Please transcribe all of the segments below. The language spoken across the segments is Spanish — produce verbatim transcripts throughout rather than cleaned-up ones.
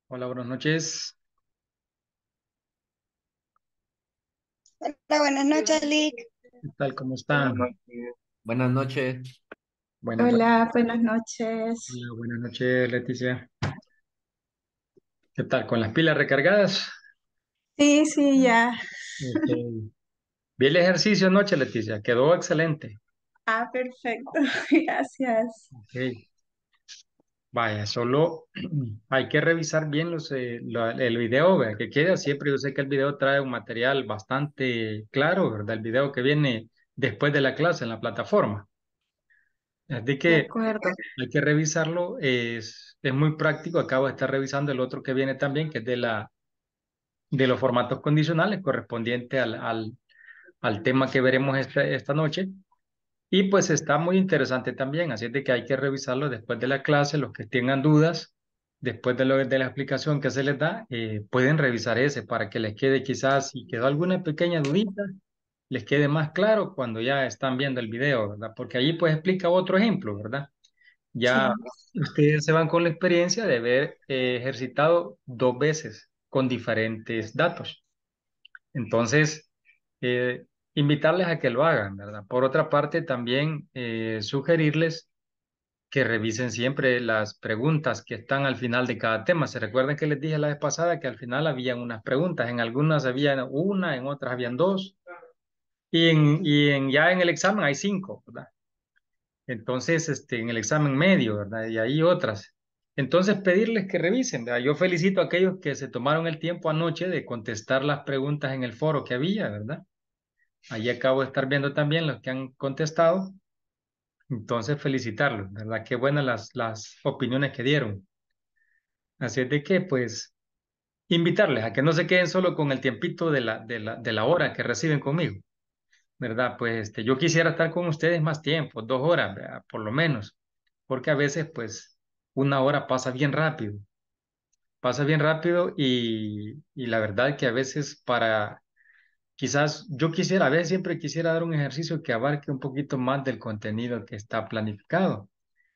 Hola, buenas noches. Hola, buenas noches, Lick. ¿Qué tal? ¿Cómo Buenas están? noches. Buenas noches. Buenas, buenas, Hola, buenas noches. hola, buenas noches, Leticia. ¿Qué tal? ¿Con las pilas recargadas? Sí, sí, ya. Ok. Vi el ejercicio anoche, Leticia. Quedó excelente. Ah, perfecto. Gracias. Ok. Vaya, solo hay que revisar bien los, eh, la- el video, ¿verdad? Que queda siempre. Yo sé que el video trae un material bastante claro, ¿verdad? El video que viene después de la clase en la plataforma. Así De que acuerdo. hay que revisarlo. Es, es muy práctico. Acabo de estar revisando el otro que viene también, que es de la de los formatos condicionales correspondiente al, al, al tema que veremos esta, esta noche. Y pues está muy interesante también, así es de que hay que revisarlo después de la clase. Los que tengan dudas, después de, lo, de la explicación que se les da, eh, pueden revisar ese para que les quede quizás, si quedó alguna pequeña dudita, les quede más claro cuando ya están viendo el video, ¿verdad? Porque allí pues explica otro ejemplo, ¿verdad? Ya Sí. ustedes se van con la experiencia de haber eh, ejercitado dos veces con diferentes datos. Entonces, eh, invitarles a que lo hagan, ¿verdad? Por otra parte, también eh, sugerirles que revisen siempre las preguntas que están al final de cada tema. ¿Se recuerdan que les dije la vez pasada que al final habían unas preguntas? En algunas había una, en otras habían dos, y, en, y en, ya en el examen hay cinco, ¿verdad? Entonces, este, en el examen medio, ¿verdad? Y hay otras. Entonces, pedirles que revisen, ¿verdad? Yo felicito a aquellos que se tomaron el tiempo anoche de contestar las preguntas en el foro que había, ¿verdad? Ahí acabo de estar viendo también los que han contestado. Entonces, felicitarlos, ¿verdad? Qué buenas las, las opiniones que dieron. Así es de que, pues, invitarles a que no se queden solo con el tiempito de la, de la, de la hora que reciben conmigo, ¿verdad? Pues este, yo quisiera estar con ustedes más tiempo, dos horas, ¿verdad? Por lo menos, porque a veces, pues, una hora pasa bien rápido, pasa bien rápido y, y la verdad que a veces para quizás yo quisiera, a veces siempre quisiera dar un ejercicio que abarque un poquito más del contenido que está planificado,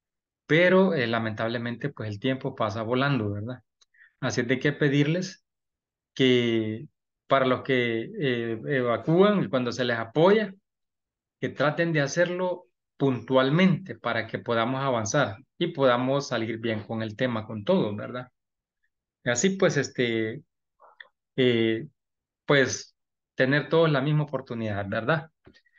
pero eh, lamentablemente pues el tiempo pasa volando, ¿verdad? Así es de que pedirles que para los que eh, evacúan y cuando se les apoya, que traten de hacerlo puntualmente para que podamos avanzar y podamos salir bien con el tema, con todo, ¿verdad? Y así pues, este, eh, pues tener todos la misma oportunidad, ¿verdad?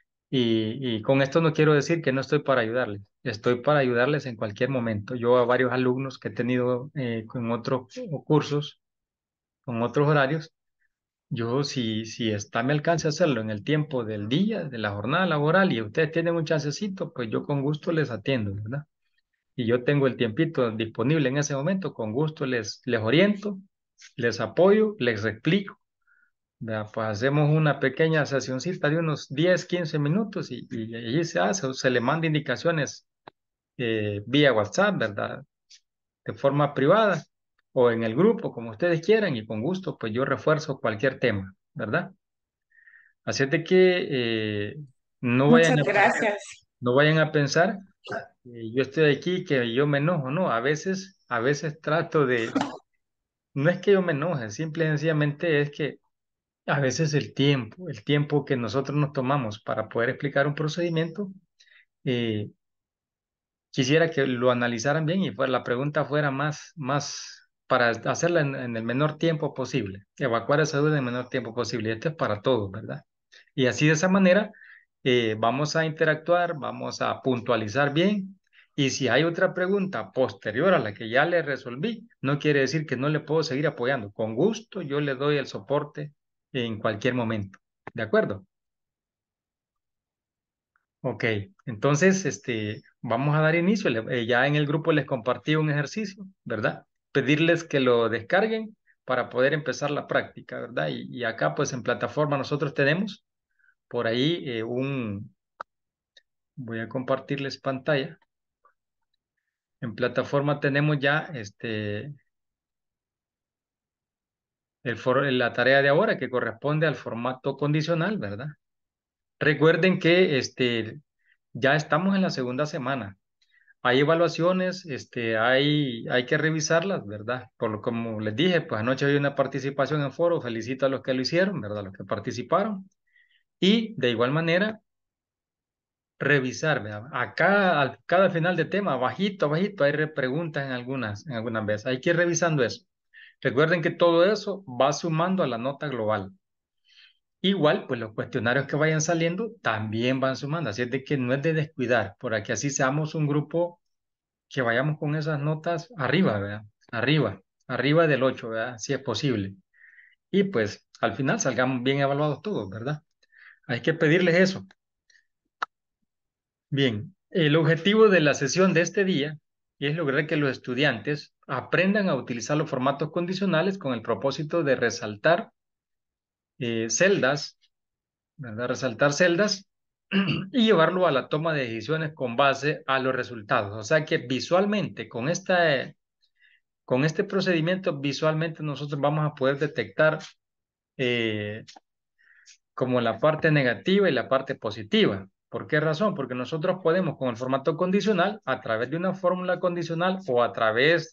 Y, y con esto no quiero decir que no estoy para ayudarles, estoy para ayudarles en cualquier momento. Yo a varios alumnos que he tenido eh, con otros cursos, con otros horarios, yo si, si está a mi alcance hacerlo en el tiempo del día, de la jornada laboral y ustedes tienen un chancecito, pues yo con gusto les atiendo, ¿verdad? Y yo tengo el tiempito disponible en ese momento, con gusto les, les oriento, les apoyo, les explico. Vea, pues hacemos una pequeña sesioncita de unos diez quince minutos y, y allí se hace, o se le manda indicaciones eh, vía WhatsApp, ¿verdad? De forma privada o en el grupo, como ustedes quieran, y con gusto, pues yo refuerzo cualquier tema, ¿verdad? Así es de que eh, no vayan Muchas a, gracias. no vayan a pensar que yo estoy aquí, que yo me enojo, no, a veces, a veces trato de, no es que yo me enoje, simple y sencillamente es que a veces el tiempo, el tiempo que nosotros nos tomamos para poder explicar un procedimiento, eh, quisiera que lo analizaran bien y fuera, la pregunta fuera más, más para hacerla en, en el menor tiempo posible, evacuar esa duda en el menor tiempo posible. Y esto es para todos, ¿verdad? Y así de esa manera eh, vamos a interactuar, vamos a puntualizar bien. Y si hay otra pregunta posterior a la que ya le resolví, no quiere decir que no le puedo seguir apoyando. Con gusto yo le doy el soporte en cualquier momento. ¿De acuerdo? Ok, entonces este, vamos a dar inicio. Le- eh, ya en el grupo les compartí un ejercicio, ¿verdad? Pedirles que lo descarguen para poder empezar la práctica, ¿verdad? Y, y acá pues en plataforma nosotros tenemos por ahí eh, un, voy a compartirles pantalla. En plataforma tenemos ya este, el for- la tarea de ahora que corresponde al formato condicional, ¿verdad? Recuerden que este, ya estamos en la segunda semana. hay evaluaciones, este, hay, hay que revisarlas, ¿verdad? Por lo como les dije, pues anoche había una participación en foro, felicito a los que lo hicieron, ¿verdad? Los que participaron. Y de igual manera, revisar, ¿verdad? Acá, al cada final de tema, bajito, bajito, hay re- preguntas en algunas, en algunas veces. Hay que ir revisando eso. Recuerden que todo eso va sumando a la nota global. Igual, pues los cuestionarios que vayan saliendo también van sumando. Así es de que no es de descuidar, para que así seamos un grupo que vayamos con esas notas arriba, ¿verdad? Arriba, arriba del ocho, ¿verdad? Si es posible. Y pues al final salgamos bien evaluados todos, ¿verdad? Hay que pedirles eso. Bien, el objetivo de la sesión de este día es lograr que los estudiantes aprendan a utilizar los formatos condicionales con el propósito de resaltar eh, celdas, ¿verdad? Resaltar celdas y llevarlo a la toma de decisiones con base a los resultados. O sea que visualmente, con esta, con este procedimiento, visualmente nosotros vamos a poder detectar eh, como la parte negativa y la parte positiva. ¿Por qué razón? Porque nosotros podemos con el formato condicional, a través de una fórmula condicional o a través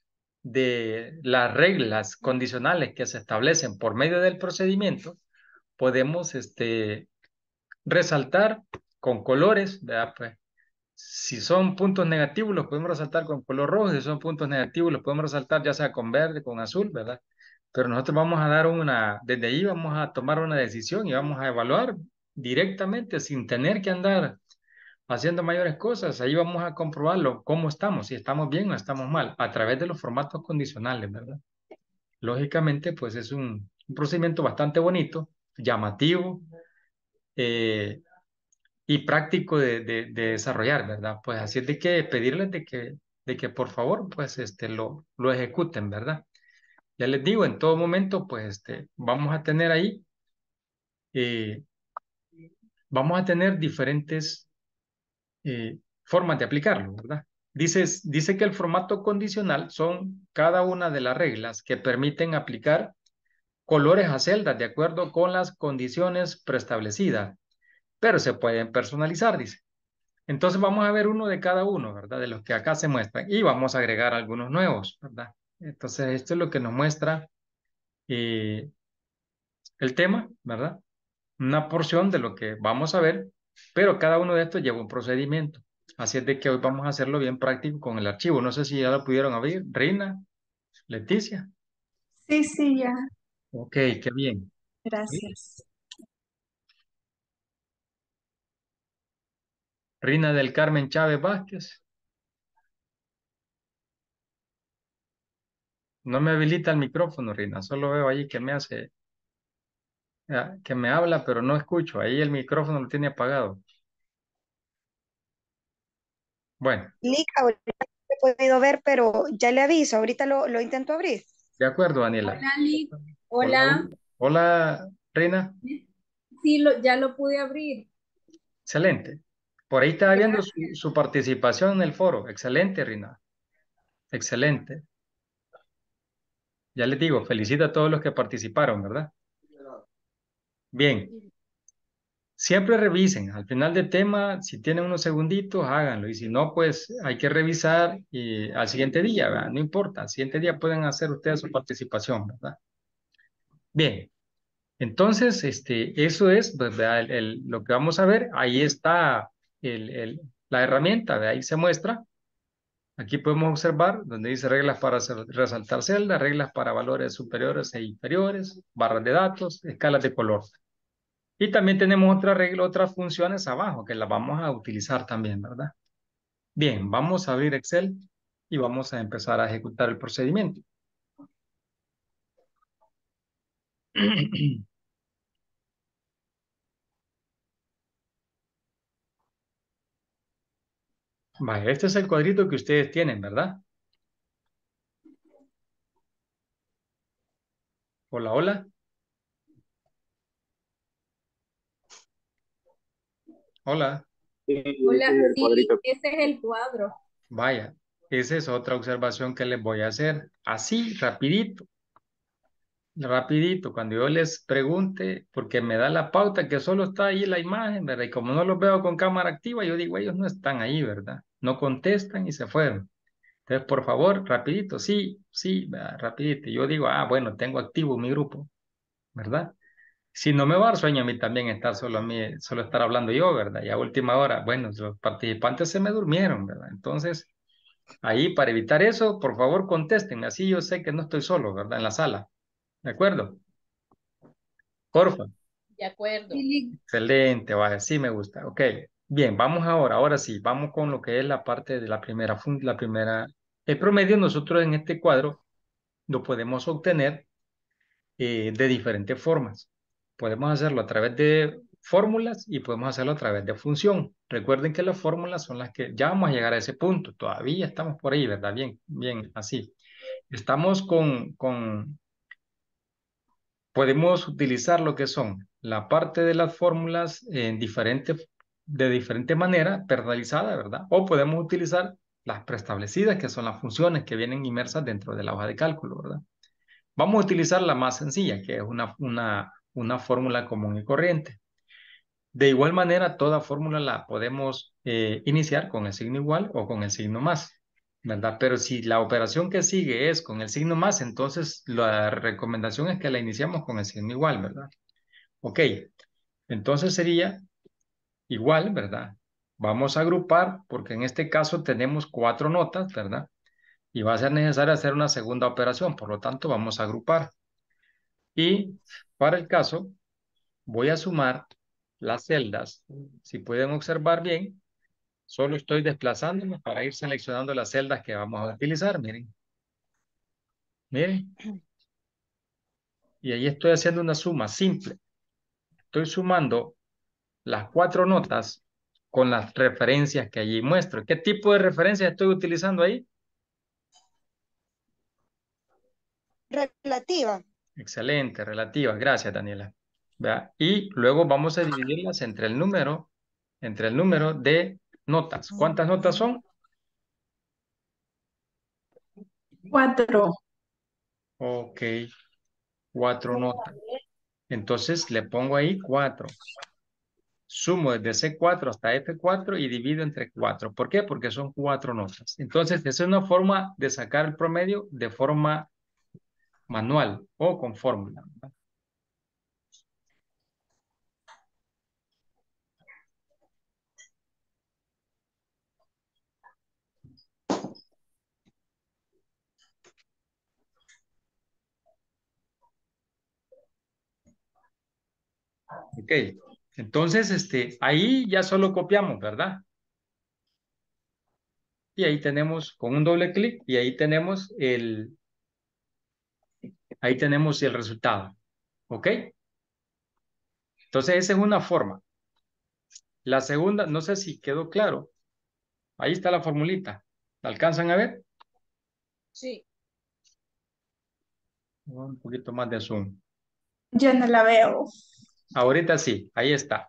de las reglas condicionales que se establecen por medio del procedimiento, podemos este, resaltar con colores, ¿verdad? Pues, si son puntos negativos, los podemos resaltar con color rojo, si son puntos negativos, los podemos resaltar ya sea con verde, con azul, ¿verdad? Pero nosotros vamos a dar una, desde ahí vamos a tomar una decisión y vamos a evaluar directamente sin tener que andar haciendo mayores cosas. Ahí vamos a comprobarlo, cómo estamos, si estamos bien o estamos mal, a través de los formatos condicionales, ¿verdad? Lógicamente, pues es un, un procedimiento bastante bonito, llamativo, eh, y práctico de, de, de desarrollar, ¿verdad? Pues así es de que pedirles de que, de que por favor, pues este, lo, lo ejecuten, ¿verdad? Ya les digo, en todo momento, pues este, vamos a tener ahí, eh, vamos a tener diferentes eh, formas de aplicarlo, ¿verdad? Dices, dice que el formato condicional son cada una de las reglas que permiten aplicar colores a celdas de acuerdo con las condiciones preestablecidas, pero se pueden personalizar, dice. Entonces vamos a ver uno de cada uno, ¿verdad? De los que acá se muestran y vamos a agregar algunos nuevos, ¿verdad? Entonces esto es lo que nos muestra eh, el tema, ¿verdad? Una porción de lo que vamos a ver, pero cada uno de estos lleva un procedimiento. Así es de que hoy vamos a hacerlo bien práctico con el archivo. No sé si ya lo pudieron abrir. Reina, Leticia. Sí, sí, ya. Ok, qué bien. Gracias. Rina del Carmen Chávez Vázquez. No me habilita el micrófono, Rina. Solo veo ahí que me hace, ah, que me habla, pero no escucho. Ahí el micrófono lo tiene apagado. Bueno, Lick, ahorita no lo he podido ver, pero ya le aviso, ahorita lo, lo intento abrir. de acuerdo, Daniela. Hola, Lick. Hola, hola. Hola. Hola, Reina. Sí, lo, ya lo pude abrir. Excelente. Por ahí estaba viendo su, Gracias. su participación en el foro. Excelente, Rina. Excelente. Ya les digo, felicito a todos los que participaron, ¿verdad? Bien. Siempre revisen. Al final del tema, si tienen unos segunditos, háganlo. Y si no, pues hay que revisar y al siguiente día, ¿verdad? No importa. Al siguiente día pueden hacer ustedes su participación, ¿verdad? Bien. Entonces, este, eso es pues, ¿verdad? El- el- lo que vamos a ver. Ahí está el, el- la herramienta, ¿verdad? Ahí se muestra. Aquí podemos observar donde dice reglas para hacer- resaltar celdas, reglas para valores superiores e inferiores, barras de datos, escalas de color. Y también tenemos otra regla, otras funciones abajo que las vamos a utilizar también, ¿verdad? Bien, vamos a abrir Excel y vamos a empezar a ejecutar el procedimiento. Vale, este es el cuadrito que ustedes tienen, ¿verdad? Hola, hola. Hola. Hola, sí, ese es el cuadro. Vaya, esa es otra observación que les voy a hacer así, rapidito. rapidito, cuando yo les pregunte, porque me da la pauta que solo está ahí la imagen, ¿verdad? Y como no los veo con cámara activa, yo digo, ellos no están ahí, ¿verdad? No contestan y se fueron. Entonces, por favor, rapidito, sí, sí, ¿verdad? Rapidito. Yo digo, ah, bueno, tengo activo mi grupo, ¿verdad? Si no me va a dar sueño a mí también estar solo a mí, solo estar hablando yo, ¿verdad? Y a última hora, bueno, los participantes se me durmieron, ¿verdad? Entonces, ahí para evitar eso, por favor, contéstenme, así yo sé que no estoy solo, ¿verdad? En la sala, ¿de acuerdo? Porfa. De acuerdo. Excelente, vale, sí me gusta. Ok, bien, vamos ahora, ahora sí, vamos con lo que es la parte de la primera, fun- la primera, el promedio nosotros en este cuadro lo podemos obtener eh, de diferentes formas. Podemos hacerlo a través de fórmulas y podemos hacerlo a través de función. Recuerden que las fórmulas son las que ya vamos a llegar a ese punto, todavía estamos por ahí, ¿verdad? Bien, bien, así. Estamos con, con podemos utilizar lo que son la parte de las fórmulas en diferente, de diferente manera, personalizada, ¿verdad? O podemos utilizar las preestablecidas, que son las funciones que vienen inmersas dentro de la hoja de cálculo, ¿verdad? Vamos a utilizar la más sencilla, que es una, una, una fórmula común y corriente. De igual manera, toda fórmula la podemos eh, iniciar con el signo igual o con el signo más, ¿verdad? Pero si la operación que sigue es con el signo más, entonces la recomendación es que la iniciamos con el signo igual, ¿verdad? Ok, entonces sería igual, ¿verdad? Vamos a agrupar, porque en este caso tenemos cuatro notas, ¿verdad? Y va a ser necesario hacer una segunda operación, por lo tanto vamos a agrupar. Y para el caso, voy a sumar las celdas. Si pueden observar bien, solo estoy desplazándome para ir seleccionando las celdas que vamos a utilizar, miren. Miren. Y ahí estoy haciendo una suma simple. Estoy sumando las cuatro notas con las referencias que allí muestro. ¿Qué tipo de referencias estoy utilizando ahí? Relativa. Excelente, relativas. Gracias, Daniela. ¿Vea? Y luego vamos a dividirlas entre el número, entre el número de notas. ¿Cuántas notas son? Cuatro. Ok, cuatro notas. Entonces le pongo ahí cuatro. Sumo desde C cuatro hasta F cuatro y divido entre cuatro. ¿Por qué? Porque son cuatro notas. Entonces, esa es una forma de sacar el promedio de forma manual o con fórmula. Ok. Entonces, este, ahí ya solo copiamos, ¿verdad? Y ahí tenemos con un doble clic y ahí tenemos el, ahí tenemos el resultado. ¿Ok? Entonces, esa es una forma. La segunda, no sé si quedó claro. Ahí está la formulita. ¿La alcanzan a ver? Sí. Un poquito más de zoom. Yo no la veo. Ahorita sí, ahí está.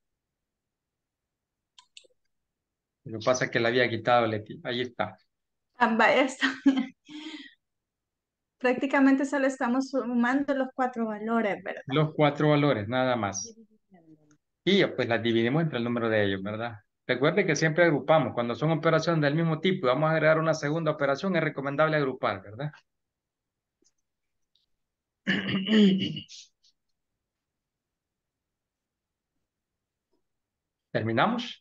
Lo que pasa es que la había quitado, Leti. Ahí está. Ah, vaya, está bien. Prácticamente solo estamos sumando los cuatro valores, ¿verdad? Los cuatro valores, nada más. Y pues las dividimos entre el número de ellos, ¿verdad? Recuerde que siempre agrupamos. Cuando son operaciones del mismo tipo y vamos a agregar una segunda operación, es recomendable agrupar, ¿verdad? ¿Terminamos?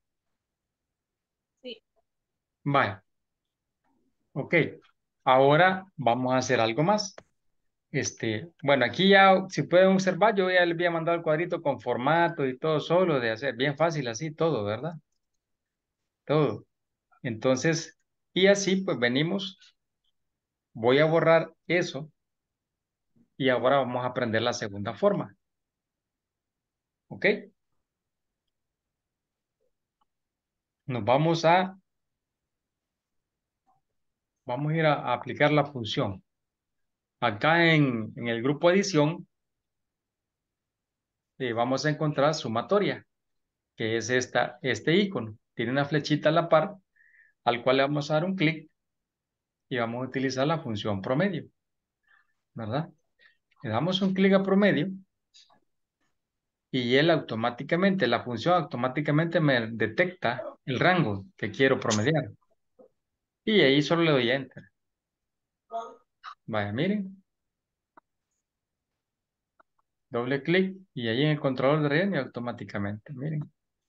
Sí. Vale. Ok. Ahora vamos a hacer algo más. Este, bueno, aquí ya, si pueden observar, yo ya les había mandado el cuadrito con formato y todo solo de hacer. Bien fácil así, todo, ¿verdad? Todo. Entonces, y así pues venimos. Voy a borrar eso y ahora vamos a aprender la segunda forma. ¿Ok? Nos vamos a, vamos a ir a, a aplicar la función. Acá en, en el grupo adición eh, vamos a encontrar sumatoria, que es esta, este icono. Tiene una flechita a la par, al cual le vamos a dar un clic y vamos a utilizar la función promedio, ¿verdad? Le damos un clic a promedio y él automáticamente, la función automáticamente me detecta el rango que quiero promediar. Y ahí solo le doy Enter. Vaya, miren. Doble clic y ahí en el controlador de relleno y automáticamente, miren.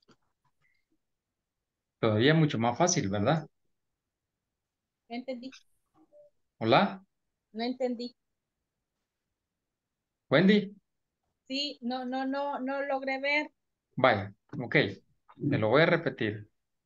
Todavía mucho más fácil, ¿verdad? No entendí. Hola, No entendí. Wendy. Sí, no, no, no, no logré ver. Vaya, ok. Te lo voy a repetir.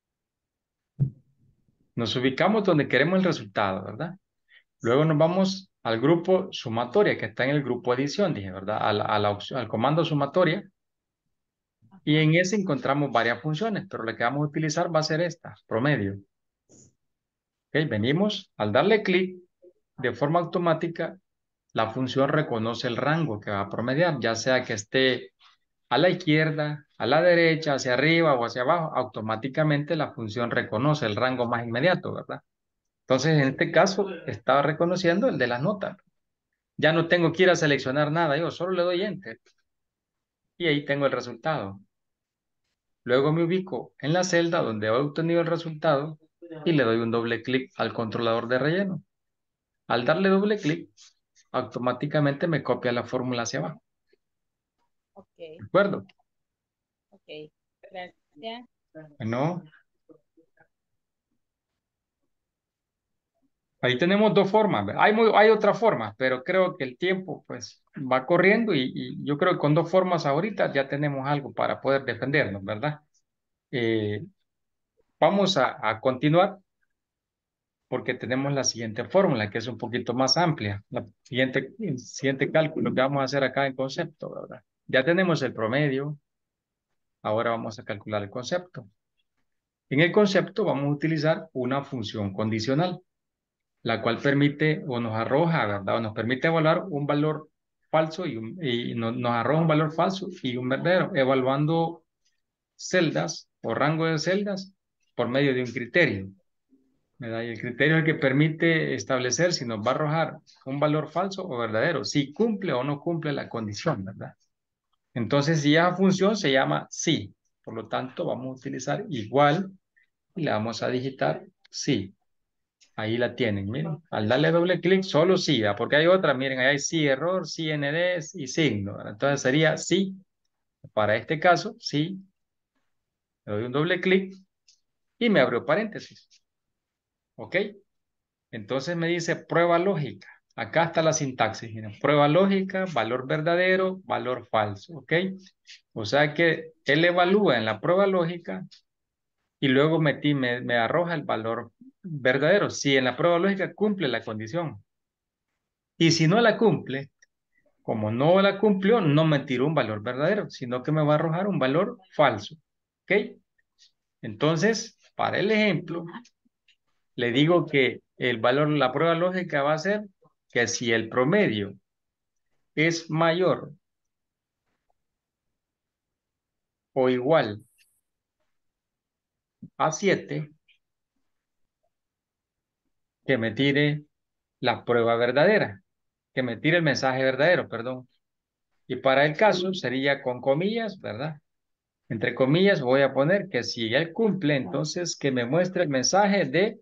Nos ubicamos donde queremos el resultado, ¿verdad? Luego nos vamos al grupo sumatoria, que está en el grupo adición, dije, ¿verdad? A la- a la opción- al comando sumatoria. Y en ese encontramos varias funciones, pero la que vamos a utilizar va a ser esta, promedio. Ok, venimos, al darle clic, de forma automática, la función reconoce el rango que va a promediar, ya sea que esté a la izquierda, a la derecha, hacia arriba o hacia abajo, automáticamente la función reconoce el rango más inmediato, ¿verdad? Entonces, en este caso, estaba reconociendo el de las notas. Ya no tengo que ir a seleccionar nada, yo solo le doy Enter y ahí tengo el resultado. Luego me ubico en la celda donde he obtenido el resultado y le doy un doble clic al controlador de relleno. Al darle doble clic, automáticamente me copia la fórmula hacia abajo. Ok, ¿De acuerdo? ok. Gracias. Bueno, ahí tenemos dos formas. Hay, muy, hay otras formas, pero creo que el tiempo pues va corriendo y, y yo creo que con dos formas ahorita ya tenemos algo para poder defendernos, ¿verdad? Eh, vamos a, a continuar porque tenemos la siguiente fórmula que es un poquito más amplia. La siguiente, el siguiente cálculo que vamos a hacer acá en concepto, ¿verdad? Ya tenemos el promedio, ahora vamos a calcular el concepto. En el concepto vamos a utilizar una función condicional, la cual permite o nos arroja, ¿verdad? O nos permite evaluar un valor falso y, un, y no, nos arroja un valor falso y un verdadero, evaluando celdas o rango de celdas por medio de un criterio, ¿verdad? Y el criterio es el que permite establecer si nos va a arrojar un valor falso o verdadero, si cumple o no cumple la condición, ¿verdad? Entonces, si esa función se llama sí, por lo tanto, vamos a utilizar igual y le vamos a digitar sí. Ahí la tienen, miren. Al darle doble clic, solo sí, ¿verdad? Porque hay otra, miren, ahí hay sí error, sí N D y signo, ¿verdad? Entonces sería sí. Para este caso, sí. Le doy un doble clic y me abrió paréntesis. ¿Ok? Entonces me dice prueba lógica. Acá está la sintaxis. Miren, prueba lógica, valor verdadero, valor falso. ¿Ok? O sea que él evalúa en la prueba lógica y luego metí, me, me arroja el valor verdadero. Si en la prueba lógica cumple la condición. Y si no la cumple, como no la cumplió, no me tiró un valor verdadero, sino que me va a arrojar un valor falso. ¿Ok? Entonces, para el ejemplo, le digo que el valor, la prueba lógica va a ser que si el promedio es mayor o igual a siete, que me tire la prueba verdadera, que me tire el mensaje verdadero, perdón. Y para el caso sería con comillas, ¿verdad? Entre comillas voy a poner que si él cumple, entonces que me muestre el mensaje de,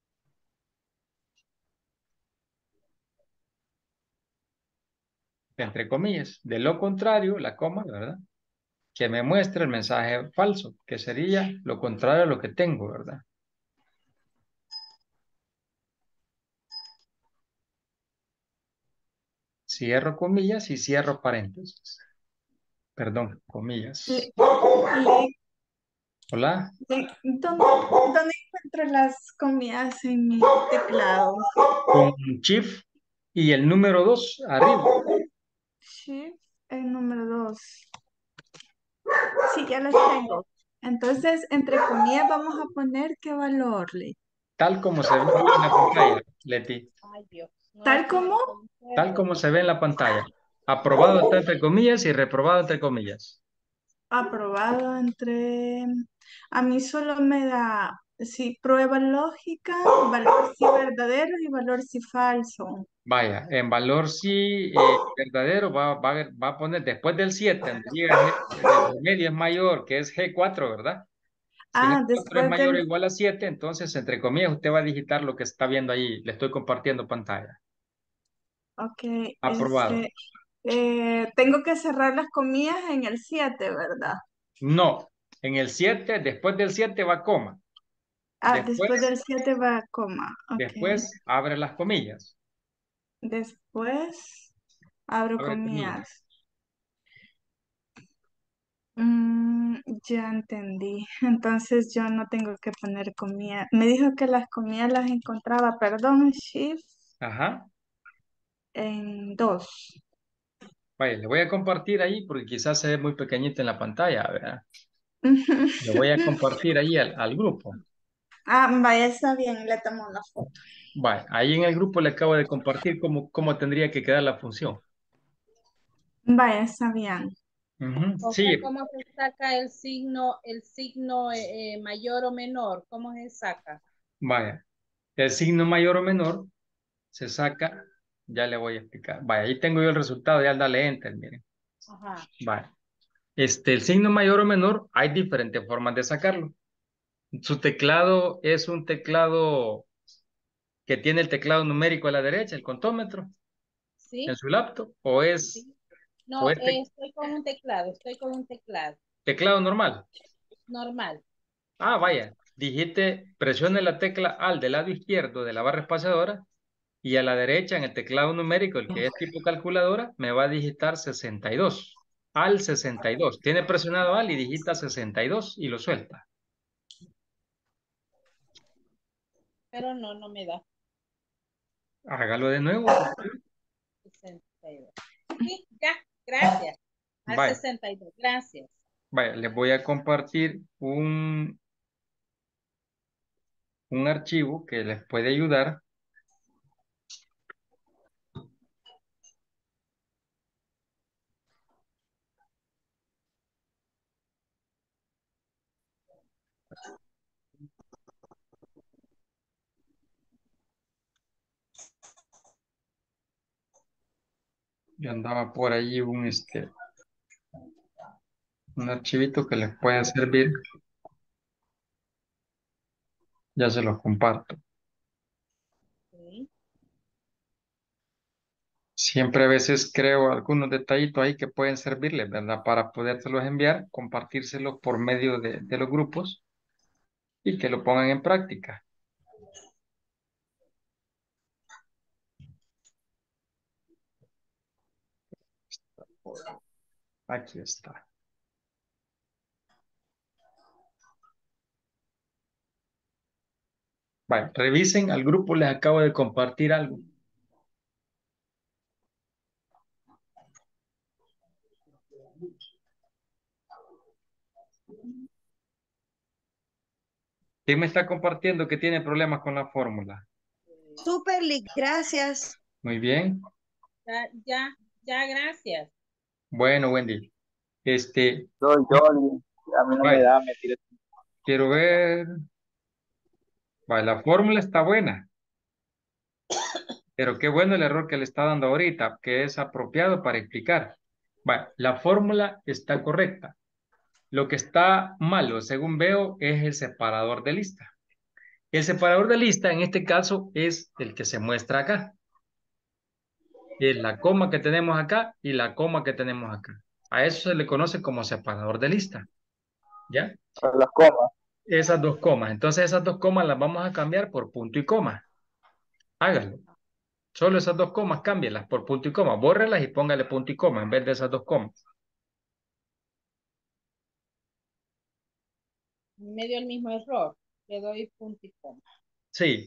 entre comillas, de lo contrario, la coma, ¿verdad? Que me muestre el mensaje falso, que sería lo contrario a lo que tengo, ¿verdad? Cierro comillas y cierro paréntesis. Perdón, comillas. Le- le- Hola, le- ¿dónde, dónde encuentro las comidas en mi teclado? con Shift y el número dos arriba, Shift, el número dos. Sí, ya las tengo. Entonces, entre comillas, vamos a poner qué valor, le. tal como se ve ahí en la pantalla, Leti, Ay, Dios. No Tal estoy como de tal acuerdo. como se ve en la pantalla. Aprobado está entre comillas y reprobado entre comillas. aprobado entre... A mí solo me da sí, prueba lógica, valor si verdadero y valor si falso. Vaya, en valor sí eh, verdadero va, va, a ver- va a poner después del siete donde llega G, el promedio es mayor, que es G cuatro, ¿verdad? Si G Ah, cuatro es después mayor o del, igual a siete, entonces entre comillas usted va a digitar lo que está viendo ahí. Le estoy compartiendo pantalla. ok, Aprobado. este, eh, tengo que cerrar las comillas en el siete, ¿verdad? No, en el siete, después del siete va coma. Ah, Después, después del siete va coma, ok. después abre las comillas. Después abro Abre comillas. comillas. Mm, ya entendí. Entonces yo no tengo que poner comida. Me dijo que las comidas las encontraba, perdón, shift Ajá. en dos. Vaya, le voy a compartir ahí porque quizás se ve muy pequeñito en la pantalla, ¿verdad? Le voy a compartir ahí al, al grupo. Ah, vaya, está bien, le tomo una foto. Vaya, ahí en el grupo le acabo de compartir cómo, cómo tendría que quedar la función. Vaya, está bien. Ujú. O sea, Sí, ¿cómo se saca el signo, el signo eh, eh, mayor o menor? ¿Cómo se saca? vaya. El signo mayor o menor se saca, ya le voy a explicar. Vaya, ahí tengo yo el resultado, ya dale enter, miren. Ajá. Vaya. Este, el signo mayor o menor, hay diferentes formas de sacarlo. Su teclado es un teclado que tiene el teclado numérico a la derecha, el contómetro, en ¿Sí? su laptop, o es, ¿Sí? o No, es eh, tec- estoy con un teclado, estoy con un teclado teclado normal. normal. Ah, vaya, digite, presione la tecla Alt del lado izquierdo de la barra espaciadora y a la derecha en el teclado numérico, el que es tipo calculadora, me va a digitar sesenta y dos. Al sesenta y dos. Tiene presionado Al y digita sesenta y dos y lo suelta. Pero no, no me da Hágalo de nuevo, por favor. sesenta y dos. Sí, ya, gracias. Al Vaya, sesenta y dos, gracias. vaya, les voy a compartir un, un archivo que les puede ayudar. Yo andaba por ahí un, este, un archivito que les puede servir. Ya se los comparto. Sí. Siempre a veces creo algunos detallitos ahí que pueden servirles, ¿verdad? Para podérselos enviar, compartírselos por medio de, de los grupos y que lo pongan en práctica. Aquí está. Vale, revisen, al grupo les acabo de compartir algo. ¿Quién me está compartiendo que tiene problemas con la fórmula? Super, Lick, gracias. Muy bien. Ya, ya, ya, gracias. Bueno, Wendy. Este, Soy Johnny, a mí no me vale, da, me tira. quiero ver. Vale, la fórmula está buena, pero qué bueno el error que le está dando ahorita, que es apropiado para explicar. Vale, la fórmula está correcta. Lo que está malo, según veo, es el separador de lista. El separador de lista, en este caso, es el que se muestra acá. Es la coma que tenemos acá y la coma que tenemos acá. A eso se le conoce como separador de lista. ¿Ya? A las comas. Esas dos comas. Entonces, esas dos comas las vamos a cambiar por punto y coma. Hágalo. Solo esas dos comas, cámbielas por punto y coma. Bórrelas y póngale punto y coma en vez de esas dos comas. Me dio el mismo error. Le doy punto y coma. Sí.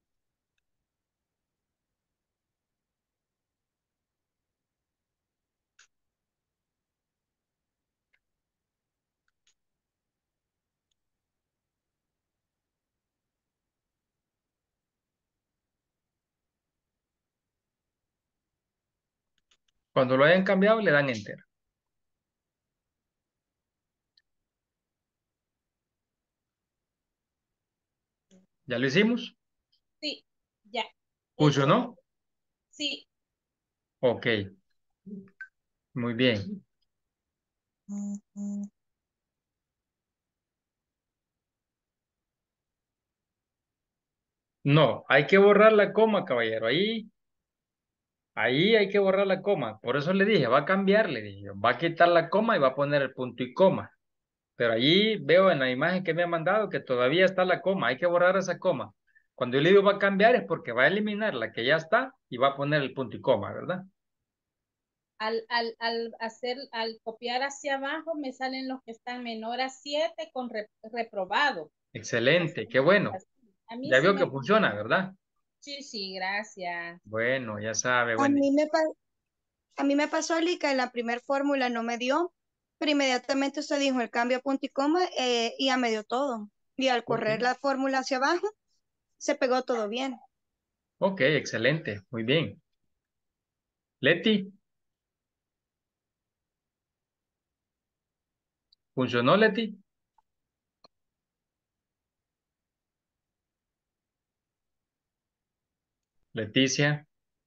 Cuando lo hayan cambiado, le dan enter. ¿Ya lo hicimos? Sí, ya. Hecho. ¿Funcionó? Sí. Ok. Muy bien. No, hay que borrar la coma, caballero. Ahí, ahí hay que borrar la coma. Por eso le dije, va a cambiar, le dije. Va a quitar la coma y va a poner el punto y coma. Pero allí veo en la imagen que me ha mandado que todavía está la coma. Hay que borrar esa coma. Cuando yo le digo va a cambiar es porque va a eliminar la que ya está y va a poner el punto y coma, ¿verdad? Al, al, al hacer, al copiar hacia abajo me salen los que están menor a siete con re- reprobado. Excelente, qué bueno. A mí Ya sí veo que me funciona, ¿verdad? Sí, sí, gracias. Bueno, ya sabe, A bueno. mí me, pa- a mí me pasó, Ali, que en la primera fórmula no me dio, pero inmediatamente usted dijo el cambio a punto y coma eh, y ya me dio todo. Y al Ok, correr la fórmula hacia abajo, se pegó todo bien. ok, excelente, muy bien. Leti, ¿funcionó, Leti? Leticia,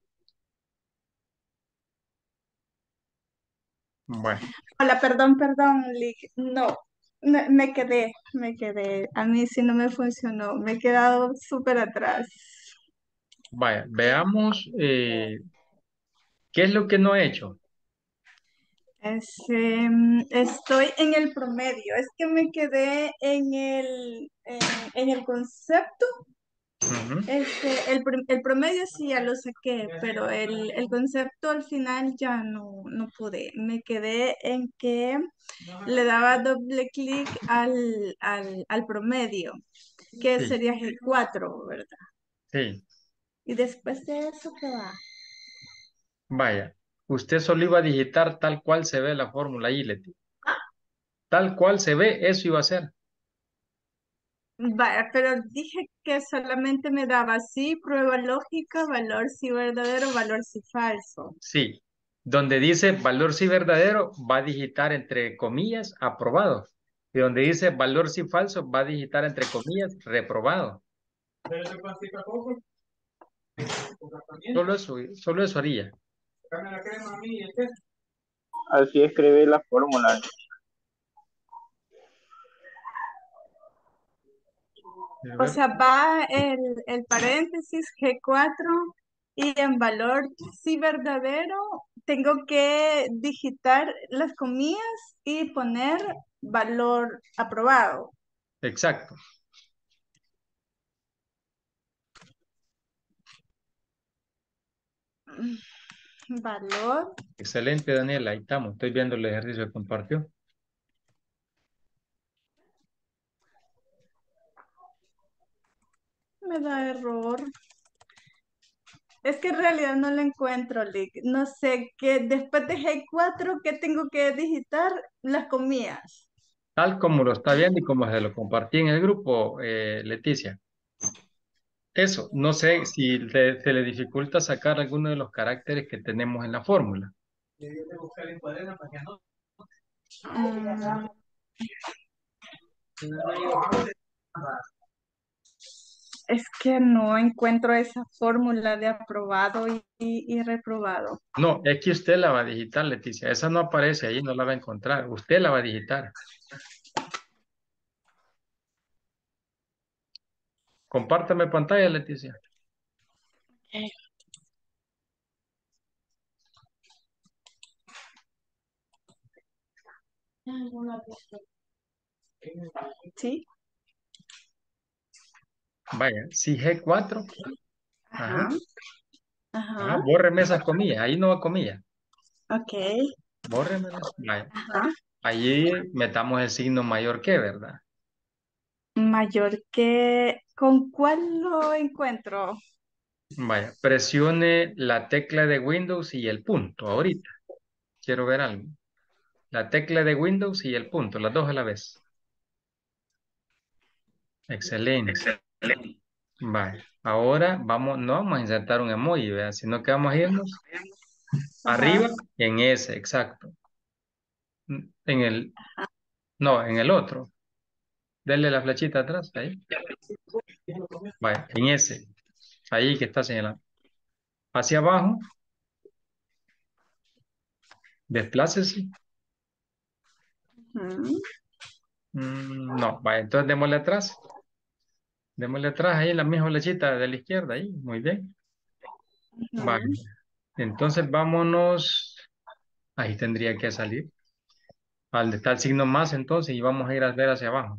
bueno, Hola, perdón, perdón, Lick. No, me, me quedé, me quedé. A mí sí no me funcionó. Me he quedado súper atrás. vaya, veamos eh, qué es lo que no he hecho. Es, em, estoy en el promedio. Es que me quedé en el, en, en el concepto. Ujú, Este, el, pr- el promedio sí ya lo saqué, pero el, el concepto al final ya no, no pude. Me quedé en que le daba doble clic al, al, al promedio, que sí, sería G cuatro, ¿verdad? sí, Y después de eso, ¿qué va? vaya. Usted solo iba a digitar tal cual se ve la fórmula ahí, Leti. Tal cual se ve, eso iba a ser. Vaya, pero dije que solamente me daba sí, prueba lógica, valor sí verdadero, valor sí falso. Sí. Donde dice valor sí verdadero, va a digitar entre comillas aprobado. Y donde dice valor sí falso, va a digitar entre comillas reprobado. Solo eso, solo eso haría. Así escribí la fórmula. A O ver, sea, va el, el paréntesis G cuatro y en valor sí verdadero tengo que digitar las comillas y poner valor aprobado. exacto. Valor, Excelente, Daniela. Ahí estamos. Estoy viendo el ejercicio que compartió. me da error. Es que en realidad no lo encuentro, Lick. No sé qué, después de G cuatro, ¿qué tengo que digitar? Las comillas. Tal como lo está viendo y como se lo compartí en el grupo, eh, Leticia. Eso, no sé si le- se le dificulta sacar alguno de los caracteres que tenemos en la fórmula. Mm, es que no encuentro esa fórmula de aprobado y, y- y reprobado. No, es que usted la va a digitar, Leticia. Esa no aparece ahí, no la va a encontrar. Usted la va a digitar. Compártame pantalla, Leticia. ¿Sí? Vaya, si G cuatro, ajá, Ajá, ajá, ajá, bórreme esas comillas. Ahí no va comillas. ok, Bórremelas. Vaya. ajá. Allí metamos el signo mayor que, ¿verdad? Mayor que... ¿Con cuál lo encuentro? Vaya, presione la tecla de Windows y el punto ahorita. Quiero ver algo. La tecla de Windows y el punto, las dos a la vez. Excelente. Vale. Ahora vamos, no vamos a insertar un emoji, ¿verdad? Sino que vamos a irnos Ajá, arriba en ese, exacto. En el, no, en el otro. Dele la flechita atrás, ahí. Vaya, en ese, ahí que está señalando. Hacia abajo, desplácese. Ujú, Mm, no, vaya, entonces démosle atrás. Démosle atrás ahí en la misma flechita de la izquierda, ahí, muy bien. Vaya, ujú. entonces vámonos, ahí tendría que salir. Al de tal signo más entonces y vamos a ir a ver hacia abajo.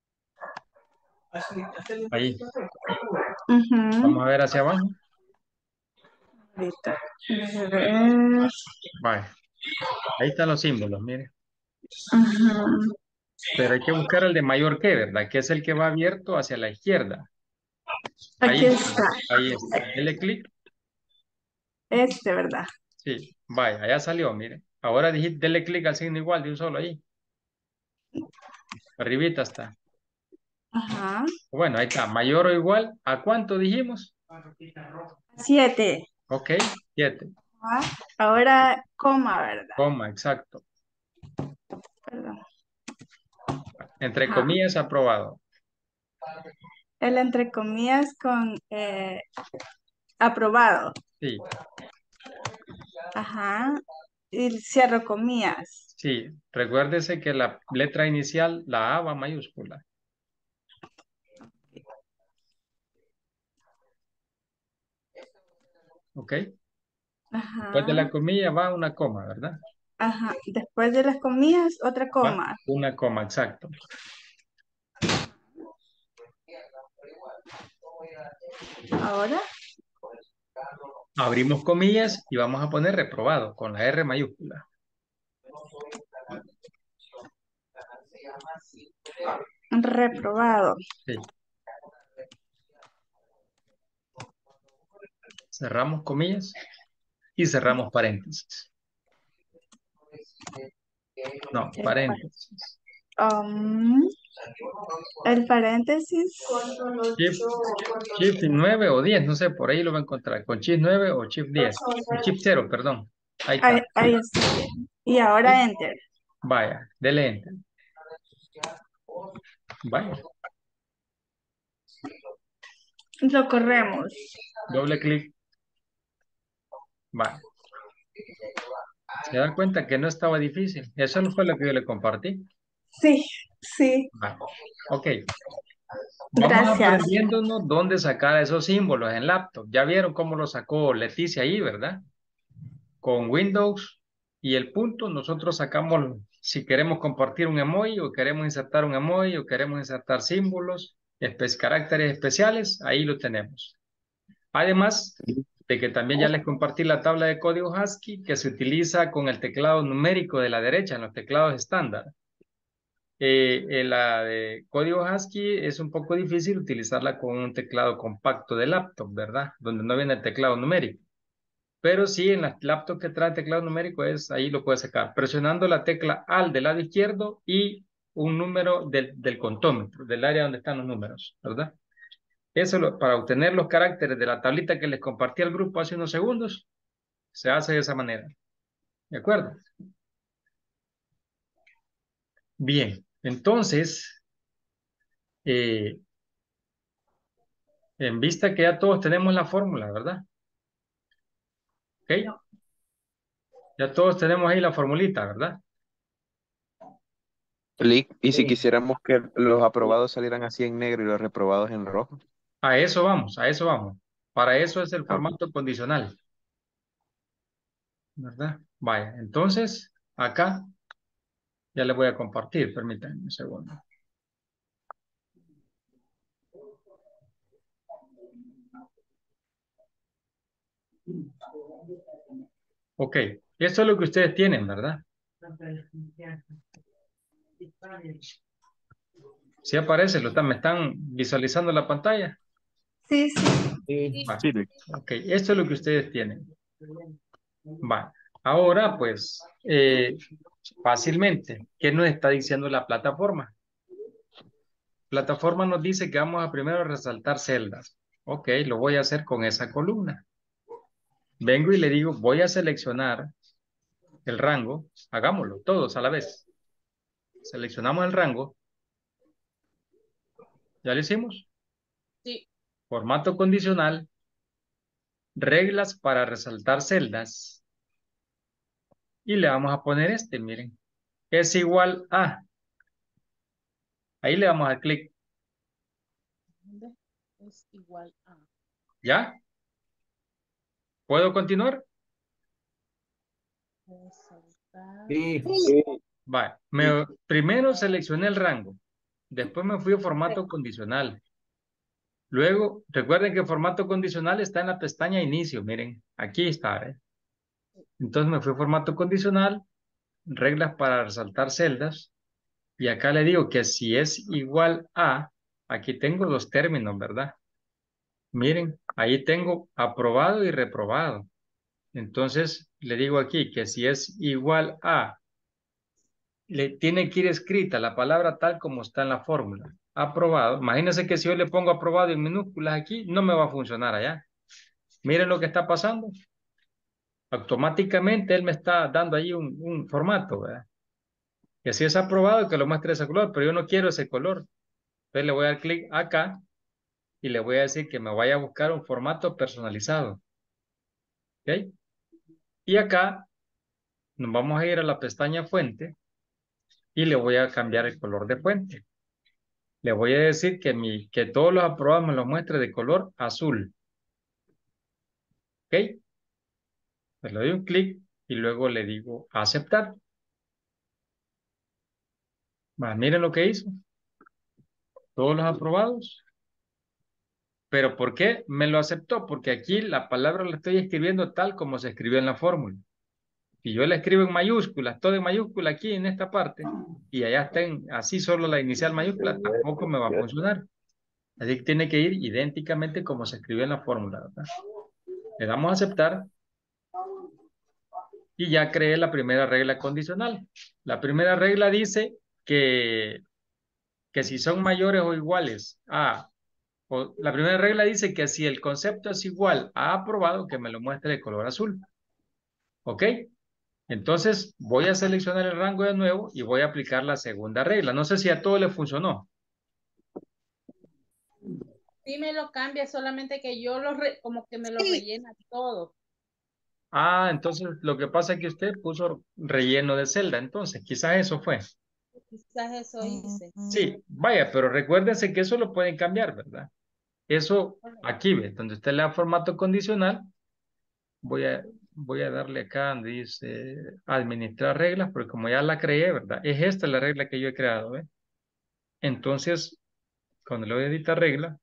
Ahí, Ujú. vamos a ver hacia abajo. Ahorita. Déjame ver. Vaya, ahí están los símbolos, mire. Ujú. Pero hay que buscar el de mayor que, ¿verdad? Que es el que va abierto hacia la izquierda. Ahí Aquí está, está. ahí está. Dele clic. Este, ¿verdad? Sí, vaya, allá salió, mire. Ahora dije, dele clic al signo igual de un solo ahí. Arribita está. Ajá. Bueno, ahí está. Mayor o igual. ¿A cuánto dijimos? Siete. Ok, siete. Ajá. Ahora, coma, ¿verdad? Coma, exacto. Perdón. Entre Ajá. comillas, aprobado. El entre comillas con eh, aprobado. Sí, Ajá. Y cierro comillas. sí. Recuérdese que la letra inicial, la A va mayúscula. Ok. Después de Ajá. la comilla va una coma, ¿verdad? Ajá. Después de las comillas, otra Va coma. una coma, exacto. Ahora. Abrimos comillas y vamos a poner reprobado con la R mayúscula. Reprobado. Sí. Cerramos comillas y cerramos paréntesis. No, El, paréntesis. um, el paréntesis. Shift, shift nueve o diez, no sé, por ahí lo va a encontrar. Con shift nueve o shift diez. O shift cero, perdón. Ahí Ahí, está. ahí está bien. Y ahora ¿Sí? enter. Vaya, dele enter. Vaya, Lo corremos. doble clic. Vaya. Se da cuenta que no estaba difícil. Eso no fue lo que yo le compartí. Sí, sí. Vaya. Ok. Vamos Gracias. aprendiéndonos dónde sacar esos símbolos en laptop. Ya vieron cómo lo sacó Leticia ahí, ¿verdad? Con Windows y el punto, nosotros sacamos, si queremos compartir un emoji o queremos insertar un emoji o queremos insertar símbolos, espe- caracteres especiales, ahí lo tenemos. Además de que también ya les compartí la tabla de código ASCII que se utiliza con el teclado numérico de la derecha en los teclados estándar. Eh, eh, la de código ASCII es un poco difícil utilizarla con un teclado compacto de laptop, ¿verdad? Donde no viene el teclado numérico. Pero sí, en las laptops que trae teclado numérico, es ahí lo puedes sacar. Presionando la tecla Alt del lado izquierdo y un número del, del contómetro, del área donde están los números, ¿verdad? Eso lo- para obtener los caracteres de la tablita que les compartí al grupo hace unos segundos, se hace de esa manera. ¿De acuerdo? Bien, entonces, eh, en vista que ya todos tenemos la fórmula, ¿verdad? ¿Ok? Ya todos tenemos ahí la formulita, ¿verdad? Lick, y si quisiéramos que los aprobados salieran así en negro y los reprobados en rojo. A eso vamos, a eso vamos. Para eso es el Ah, ok. formato condicional, ¿verdad? Vaya, entonces, acá ya le voy a compartir, permítanme un segundo. Ok, esto es lo que ustedes tienen, ¿verdad? Sí aparece, lo están, me están visualizando la pantalla. Sí, sí. Sí. Va, Sí, Lick. ok, esto es lo que ustedes tienen. Va, ahora pues, eh, fácilmente, ¿qué nos está diciendo la plataforma? Plataforma nos dice que vamos a primero resaltar celdas. Ok, lo voy a hacer con esa columna. Vengo y le digo, voy a seleccionar el rango, hagámoslo todos a la vez. Seleccionamos el rango, ¿ya lo hicimos? Sí. formato condicional, reglas para resaltar celdas. Y le vamos a poner este, miren. Es igual a. Ahí le damos al clic. ¿Dónde? Es igual a. ¿Ya? ¿Puedo continuar? Resaltar. Sí, Sí, Vale. Me, primero seleccioné el rango. Después me fui a formato Correcto. condicional. Luego, recuerden que formato condicional está en la pestaña inicio. Miren, aquí está. ¿eh? Entonces me fui a formato condicional, reglas para resaltar celdas. Y acá le digo que si es igual a, aquí tengo los términos, ¿verdad? Miren, ahí tengo aprobado y reprobado. Entonces le digo aquí que si es igual a, le tiene que ir escrita la palabra tal como está en la fórmula. Aprobado. Imagínense que si yo le pongo aprobado en minúsculas aquí, no me va a funcionar allá. Miren lo que está pasando. Automáticamente él me está dando ahí un, un formato, ¿verdad? Que si es aprobado, que lo muestre ese color, pero yo no quiero ese color. Entonces le voy a dar clic acá y le voy a decir que me vaya a buscar un formato personalizado. ¿Ok? Y acá nos vamos a ir a la pestaña fuente y le voy a cambiar el color de fuente. Le voy a decir que, mi, que todos los aprobados me los muestre de color azul. ¿Ok? Le doy un clic y luego le digo aceptar. Va, miren lo que hizo. Todos los aprobados. ¿Pero por qué me lo aceptó? Porque aquí la palabra la estoy escribiendo tal como se escribió en la fórmula. Si yo la escribo en mayúsculas, todo en mayúscula aquí en esta parte, y allá está en, así solo la inicial mayúscula, tampoco me va a funcionar. Así que tiene que ir idénticamente como se escribió en la fórmula, ¿verdad? Le damos a aceptar y ya creé la primera regla condicional. La primera regla dice que, que si son mayores o iguales a, o, la primera regla dice que si el concepto es igual a aprobado, que me lo muestre de color azul. ¿Ok? Entonces voy a seleccionar el rango de nuevo y voy a aplicar la segunda regla. No sé si a todo le funcionó. Sí me lo cambia, solamente que yo lo re- como que me lo Sí, rellena todo. Ah, entonces lo que pasa es que usted puso relleno de celda, entonces quizás eso fue. Quizás eso hice. Sí, vaya, pero recuérdense que eso lo pueden cambiar, ¿verdad? Eso aquí, ¿ve? Donde usted le da formato condicional, voy a, voy a darle acá donde dice administrar reglas, porque como ya la creé, ¿verdad? Es esta la regla que yo he creado, ¿ve? Entonces, cuando le voy a editar regla,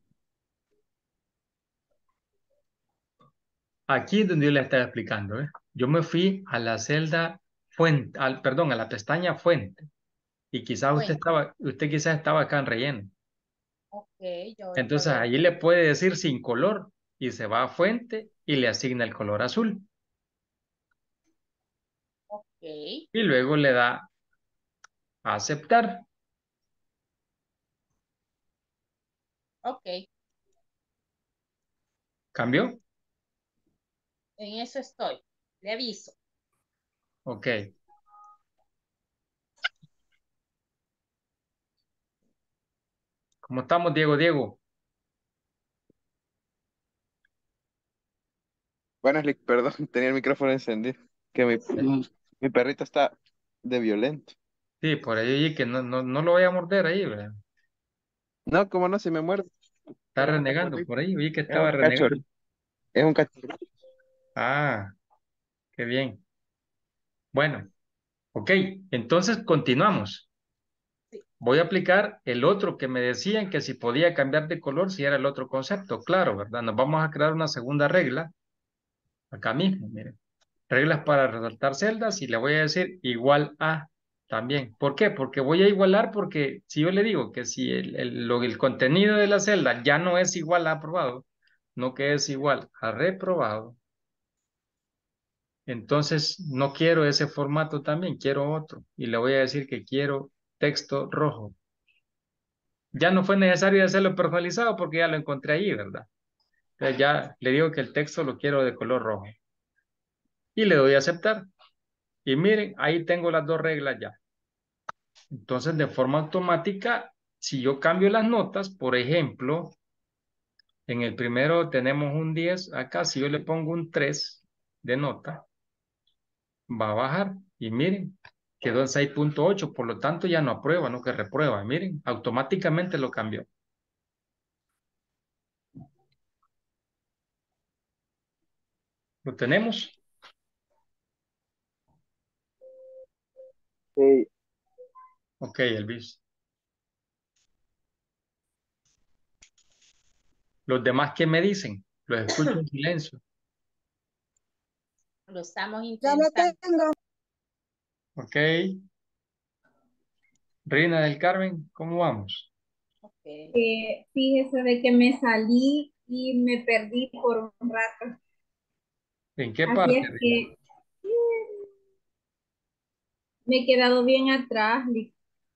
aquí es donde yo le estaba explicando, ¿eh? Yo me fui a la celda fuente, al, perdón, a la pestaña fuente. Y quizás usted Bueno, estaba, usted quizás estaba acá en relleno. ok, yo ahorita Entonces voy a... allí le puede decir sin color y se va a fuente y le asigna el color azul. Ok, Y luego le da a aceptar. ok, ¿Cambió? en eso estoy. Le aviso. Ok. ¿Cómo estamos, Diego? Diego. Bueno, Slick, perdón, tenía el micrófono encendido. Que mi, mi perrito está de violento. Sí, por ahí que no, no, no lo voy a morder ahí, ¿verdad? No, como no, se me muerde. Está Pero es un renegando cachorrito. por ahí. Vi que Es un estaba renegando. cachorrito. Es un cachorrito. Ah, qué bien. Bueno, ok. Entonces continuamos. Sí, Voy a aplicar el otro que me decían que si podía cambiar de color, si era el otro concepto. Claro, ¿verdad? Nos vamos a crear una segunda regla. Acá mismo, miren. Reglas para resaltar celdas y le voy a decir igual a también. ¿Por qué? Porque voy a igualar porque si yo le digo que si el, el, lo- el contenido de la celda ya no es igual a aprobado, no que es igual a reprobado, entonces no quiero ese formato también, quiero otro. Y le voy a decir que quiero texto rojo. Ya no fue necesario hacerlo personalizado porque ya lo encontré ahí, ¿verdad? Entonces ya le digo que el texto lo quiero de color rojo. Y le doy a aceptar. Y miren, ahí tengo las dos reglas ya. Entonces, de forma automática, si yo cambio las notas, por ejemplo, En el primero tenemos un diez. Acá si yo le pongo un tres de nota, va a bajar. Y miren, quedó en seis punto ocho. Por lo tanto ya no aprueba, no que reprueba. Miren, automáticamente lo cambió. ¿Lo tenemos? Sí, Ok, Elvis. Los demás, ¿qué me dicen? Los escucho en silencio. Lo estamos Ya lo intentando. tengo. Ok. Reina del Carmen, ¿cómo vamos? Ok. Eh, fíjese de que me salí y me perdí por un rato. ¿En qué Así parte, es Reina? que me he quedado bien atrás. Lic.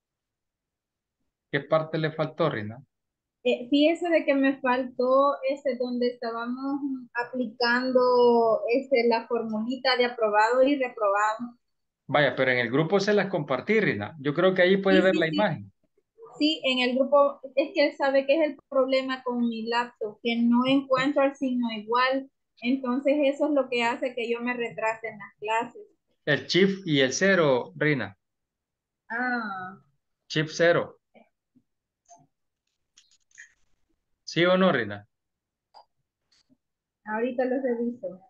¿Qué parte le faltó, Reina? Eh, fíjese de que me faltó ese donde estábamos aplicando ese, la formulita de aprobado y reprobado. Vaya, pero en el grupo se las compartí, Reina. Yo creo que ahí puede Sí, ver sí, la sí. imagen. Sí, en el grupo, es que él sabe que es el problema con mi laptop, que no encuentro el signo igual. Entonces eso es lo que hace que yo me retrase en las clases. El chip y el cero, Reina. Ah, Chip cero. ¿Sí o no, Reina? ahorita los reviso.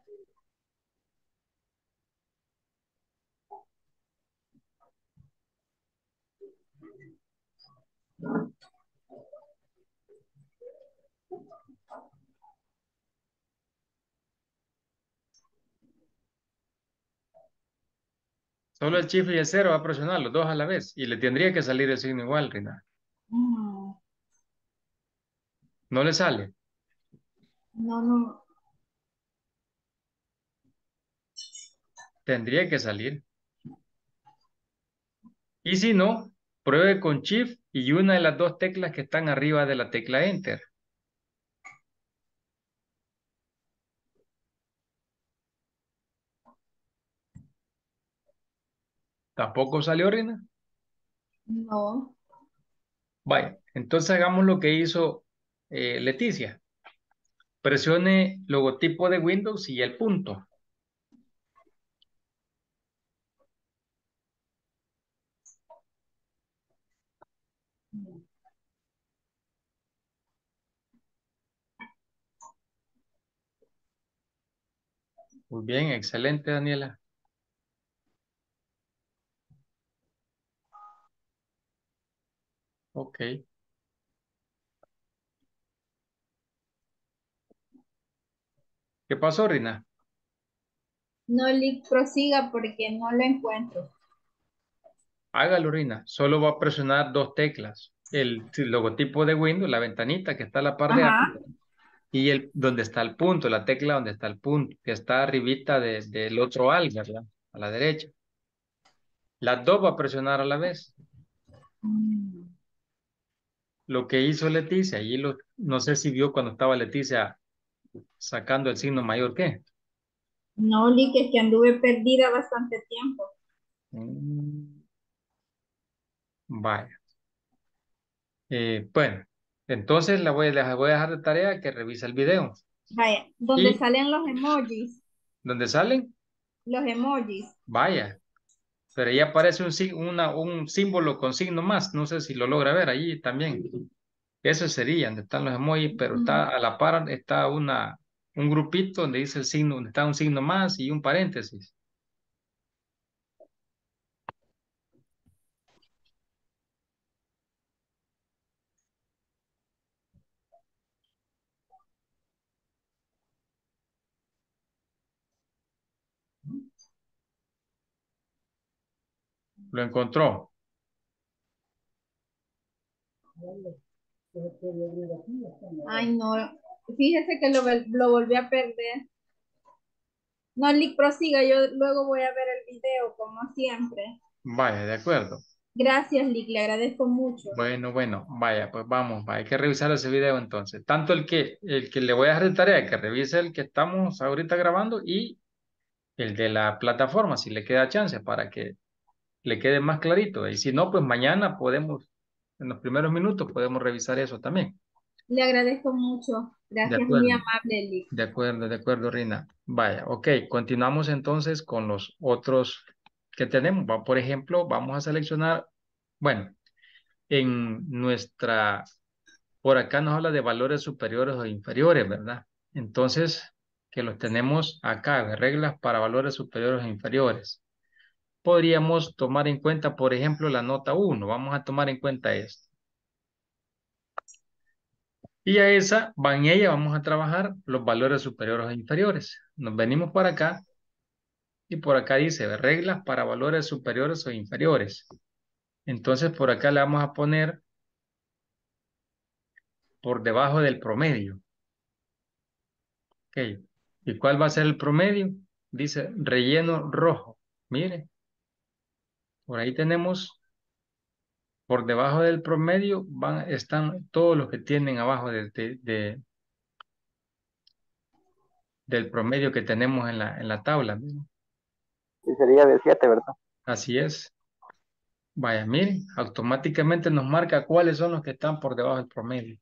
Solo el chip y el cero va a presionar los dos a la vez. Y le tendría que salir el signo igual, Reina. Mm, ¿No le sale? no, no, Tendría que salir. Y si no, pruebe con Shift y una de las dos teclas que están arriba de la tecla Enter. ¿Tampoco salió, Reina? no. Vaya, entonces hagamos lo que hizo eh, Leticia. Presione logotipo de Windows y el punto. Muy bien, excelente, Daniela. Ok. ¿Qué pasó, Rina? No le prosiga porque no lo encuentro. Hágalo, Rina. Solo va a presionar dos teclas. El logotipo de Windows, la ventanita que está a la par de Ajá. arriba, y el donde está el punto, la tecla donde está el punto, que está arribita de- del otro alga, ¿verdad? A la derecha. Las dos va a presionar a la vez. Mm. Lo que hizo Leticia, allí lo, no sé si vio cuando estaba Leticia sacando el signo mayor que. No, Lick, es que anduve perdida bastante tiempo. Mm, vaya. Eh, bueno, entonces la voy, a- les voy a dejar de tarea que revise el video. Vaya, donde ¿Y salen los emojis, dónde salen? los emojis. Vaya. Pero ahí aparece un, sig- una, un símbolo con signo más. No sé si lo logra ver allí también. Eso sería donde están los emojis, pero Mm, está a la par, está una, un grupito donde dice el signo, donde está un signo más y un paréntesis. Lo encontró. Ay, no. Fíjese que lo, vol- lo volví a perder. No, Lick, prosiga, yo luego voy a ver el video, como siempre. Vaya, de acuerdo. Gracias, Lick, le agradezco mucho. Bueno, bueno, vaya, pues vamos, hay que revisar ese video entonces. Tanto el que, el que le voy a dejar de tarea, que revise el que estamos ahorita grabando y el de la plataforma, si le queda chance, para que le quede más clarito. Y si no, pues mañana podemos, en los primeros minutos, podemos revisar eso también. Le agradezco mucho. De Gracias, muy acuerdo, amable, Lick. de acuerdo, de acuerdo, Rina. Vaya, ok, continuamos entonces con los otros que tenemos. Va, por ejemplo, vamos a seleccionar, bueno, en nuestra, por acá nos habla de valores superiores o inferiores, ¿verdad? Entonces, que los tenemos acá, de reglas para valores superiores e inferiores. Podríamos tomar en cuenta, por ejemplo, la nota uno. Vamos a tomar en cuenta esto. Y a esa, va en ella, vamos a trabajar los valores superiores e inferiores. Nos venimos para acá y por acá dice reglas para valores superiores o inferiores. Entonces por acá le vamos a poner por debajo del promedio. Ok. ¿Y cuál va a ser el promedio? Dice relleno rojo. Mire, por ahí tenemos, por debajo del promedio van, están todos los que tienen abajo de, de- de- del promedio que tenemos en la, en la tabla. Mire. Y sería de siete, ¿verdad? Así es. Vaya, miren, automáticamente nos marca cuáles son los que están por debajo del promedio.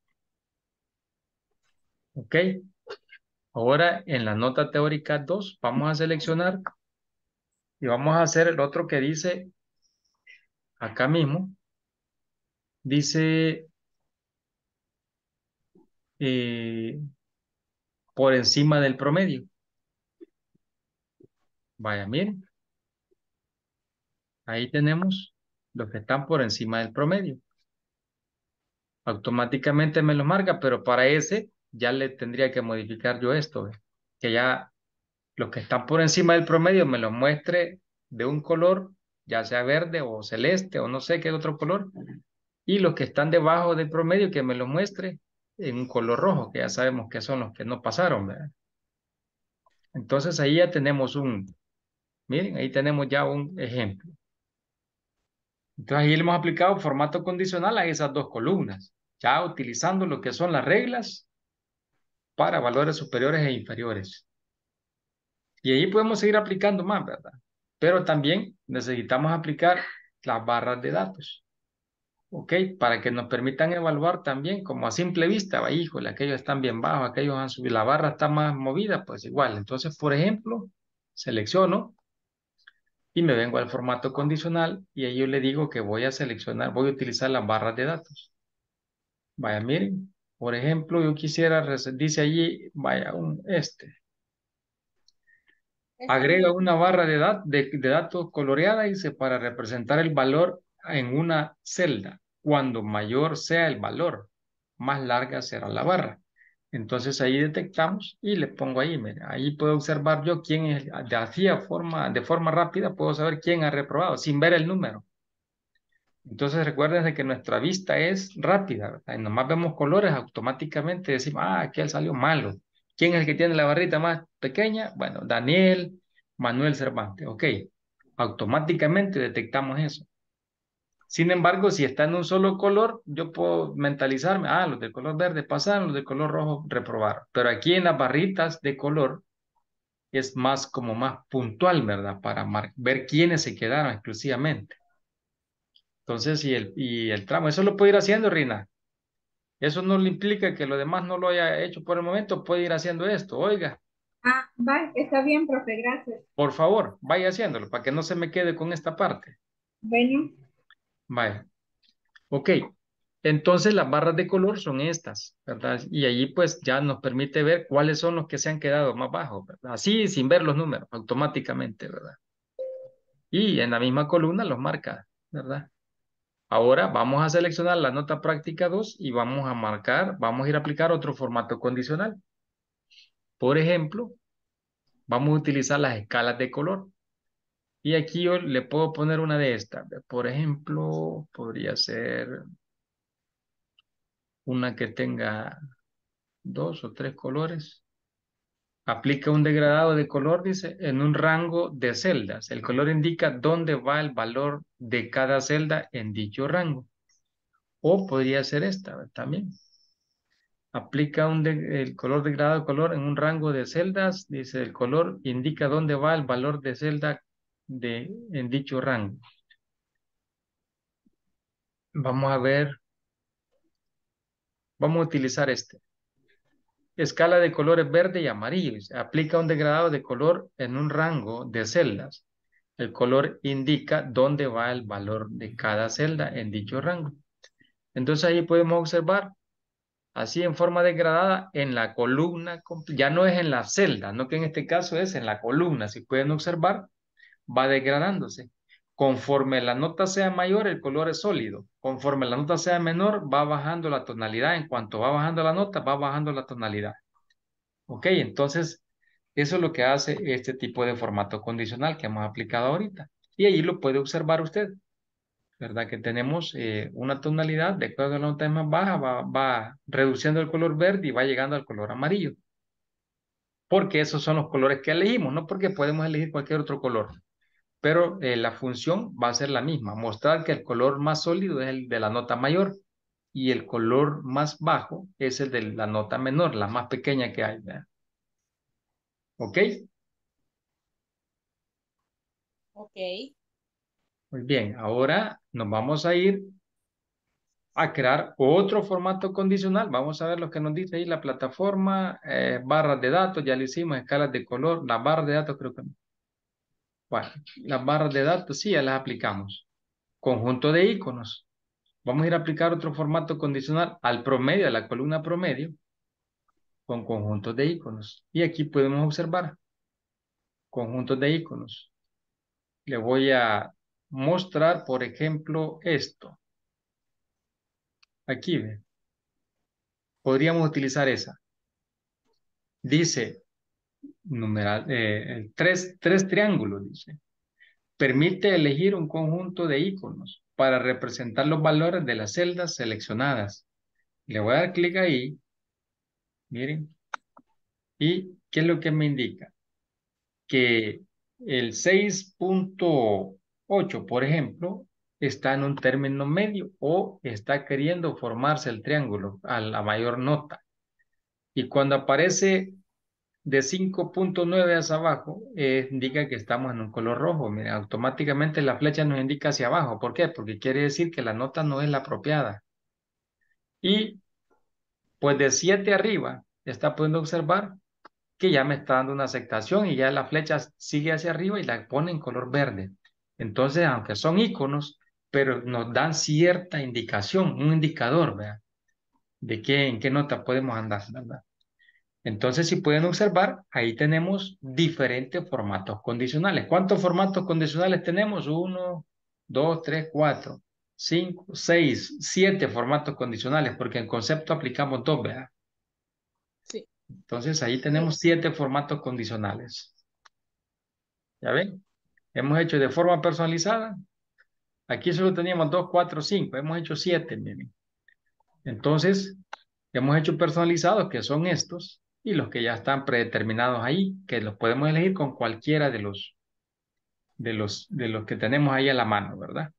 Ok. Ahora en la nota teórica dos vamos a seleccionar y vamos a hacer el otro que dice acá mismo. Dice eh, por encima del promedio. Vaya, miren, ahí tenemos los que están por encima del promedio. Automáticamente me lo marca, pero para ese ya le tendría que modificar yo esto, ¿ve? Que ya los que están por encima del promedio me los muestre de un color, ya sea verde o celeste o no sé qué otro color, y los que están debajo del promedio que me los muestre en un color rojo, que ya sabemos que son los que no pasaron, ¿verdad? Entonces ahí ya tenemos un, miren, ahí tenemos ya un ejemplo. Entonces ahí le hemos aplicado formato condicional a esas dos columnas, ya utilizando lo que son las reglas para valores superiores e inferiores. Y ahí podemos seguir aplicando más, ¿verdad? Pero también necesitamos aplicar las barras de datos, ¿ok? Para que nos permitan evaluar también, como a simple vista, va, híjole, aquellos están bien bajos, aquellos han subido, la barra está más movida, pues igual. Entonces, por ejemplo, selecciono y me vengo al formato condicional y ahí yo le digo que voy a seleccionar, voy a utilizar las barras de datos. Vaya, miren, por ejemplo, yo quisiera, res- dice allí, vaya, un este. Está Agrega bien. una barra de, dat- de, de datos coloreada, dice, para representar el valor en una celda. Cuando mayor sea el valor, más larga será la barra. Entonces ahí detectamos y le pongo ahí, mire, ahí puedo observar yo quién es, de así a forma, de forma rápida puedo saber quién ha reprobado sin ver el número. Entonces recuerden que nuestra vista es rápida, ¿verdad? Y nomás vemos colores, automáticamente decimos, ah, aquel salió malo. ¿Quién es el que tiene la barrita más pequeña? Bueno, Daniel, Manuel Cervantes, ok. Automáticamente detectamos eso. Sin embargo, si está en un solo color, yo puedo mentalizarme, ah, los de color verde pasaron, los de color rojo reprobaron. Pero aquí en las barritas de color es más como más puntual, ¿verdad? Para mar- ver quiénes se quedaron exclusivamente. Entonces, y el, y el tramo, eso lo puede ir haciendo, Rina. Eso no le implica que lo demás no lo haya hecho por el momento, puede ir haciendo esto. Oiga, Ah, va, está bien, profe, gracias. por favor, vaya haciéndolo para que no se me quede con esta parte. Bueno, Vaya. Ok. Entonces las barras de color son estas, ¿verdad? Y allí pues ya nos permite ver cuáles son los que se han quedado más bajos, ¿verdad? Así sin ver los números, automáticamente, ¿verdad? Y en la misma columna los marca, ¿verdad? Ahora vamos a seleccionar la nota práctica dos y vamos a marcar, vamos a ir a aplicar otro formato condicional. Por ejemplo, vamos a utilizar las escalas de color. Y aquí yo le puedo poner una de estas. Por ejemplo, podría ser una que tenga dos o tres colores. Aplica un degradado de color, dice, en un rango de celdas. El color indica dónde va el valor de cada celda en dicho rango. O podría ser esta, ¿verdad? También. Aplica un de- el color degradado de color en un rango de celdas. Dice, el color indica dónde va el valor de celda de, en dicho rango. Vamos a ver Vamos a utilizar este. Escala de colores verde y amarillo. Aplica un degradado de color en un rango de celdas. El color indica dónde va el valor de cada celda en dicho rango. Entonces ahí podemos observar, así en forma degradada, en la columna, ya no es en la celda, no que en este caso es en la columna. Si pueden observar, va degradándose. Conforme la nota sea mayor, el color es sólido. Conforme la nota sea menor, va bajando la tonalidad. En cuanto va bajando la nota, va bajando la tonalidad. Ok, entonces eso es lo que hace este tipo de formato condicional que hemos aplicado ahorita. Y ahí lo puede observar usted, ¿verdad? Que tenemos eh, una tonalidad, de acuerdo a la nota más baja, va, va reduciendo el color verde y va llegando al color amarillo. Porque esos son los colores que elegimos, no porque podemos elegir cualquier otro color. Pero eh, la función va a ser la misma, mostrar que el color más sólido es el de la nota mayor y el color más bajo es el de la nota menor, la más pequeña que hay, ¿verdad? ¿Ok? Ok. Muy bien, ahora nos vamos a ir a crear otro formato condicional. Vamos a ver lo que nos dice ahí la plataforma, eh, barras de datos, ya lo hicimos, escalas de color, las barras de datos creo que no. Bueno, las barras de datos sí, ya las aplicamos. Conjunto de iconos. Vamos a ir a aplicar otro formato condicional al promedio, a la columna promedio, con conjuntos de iconos. Y aquí podemos observar conjuntos de iconos. Le voy a mostrar, por ejemplo, esto. Aquí, ¿ve? Podríamos utilizar esa. Dice, numeral, eh, tres, tres triángulos, dice. Permite elegir un conjunto de iconos para representar los valores de las celdas seleccionadas. Le voy a dar clic ahí. Miren. ¿Y qué es lo que me indica? Que el seis punto ocho, por ejemplo, está en un término medio o está queriendo formarse el triángulo a la mayor nota. Y cuando aparece de cinco punto nueve hacia abajo, eh, indica que estamos en un color rojo. Mira, automáticamente la flecha nos indica hacia abajo. ¿Por qué? Porque quiere decir que la nota no es la apropiada. Y pues de siete arriba, está pudiendo observar que ya me está dando una aceptación y ya la flecha sigue hacia arriba y la pone en color verde. Entonces, aunque son iconos, pero nos dan cierta indicación, un indicador, ¿verdad? De qué, en qué nota podemos andar, ¿verdad? Entonces, si pueden observar, ahí tenemos diferentes formatos condicionales. ¿Cuántos formatos condicionales tenemos? Uno, dos, tres, cuatro, cinco, seis, siete formatos condicionales, porque en concepto aplicamos dos, ¿verdad? Sí. Entonces, ahí Sí. tenemos siete formatos condicionales. ¿Ya ven? Hemos hecho de forma personalizada. Aquí solo teníamos dos, cuatro, cinco. Hemos hecho siete, miren. Entonces, hemos hecho personalizados, que son estos, y los que ya están predeterminados ahí, que los podemos elegir con cualquiera de los, de los, de los que tenemos ahí a la mano, ¿verdad?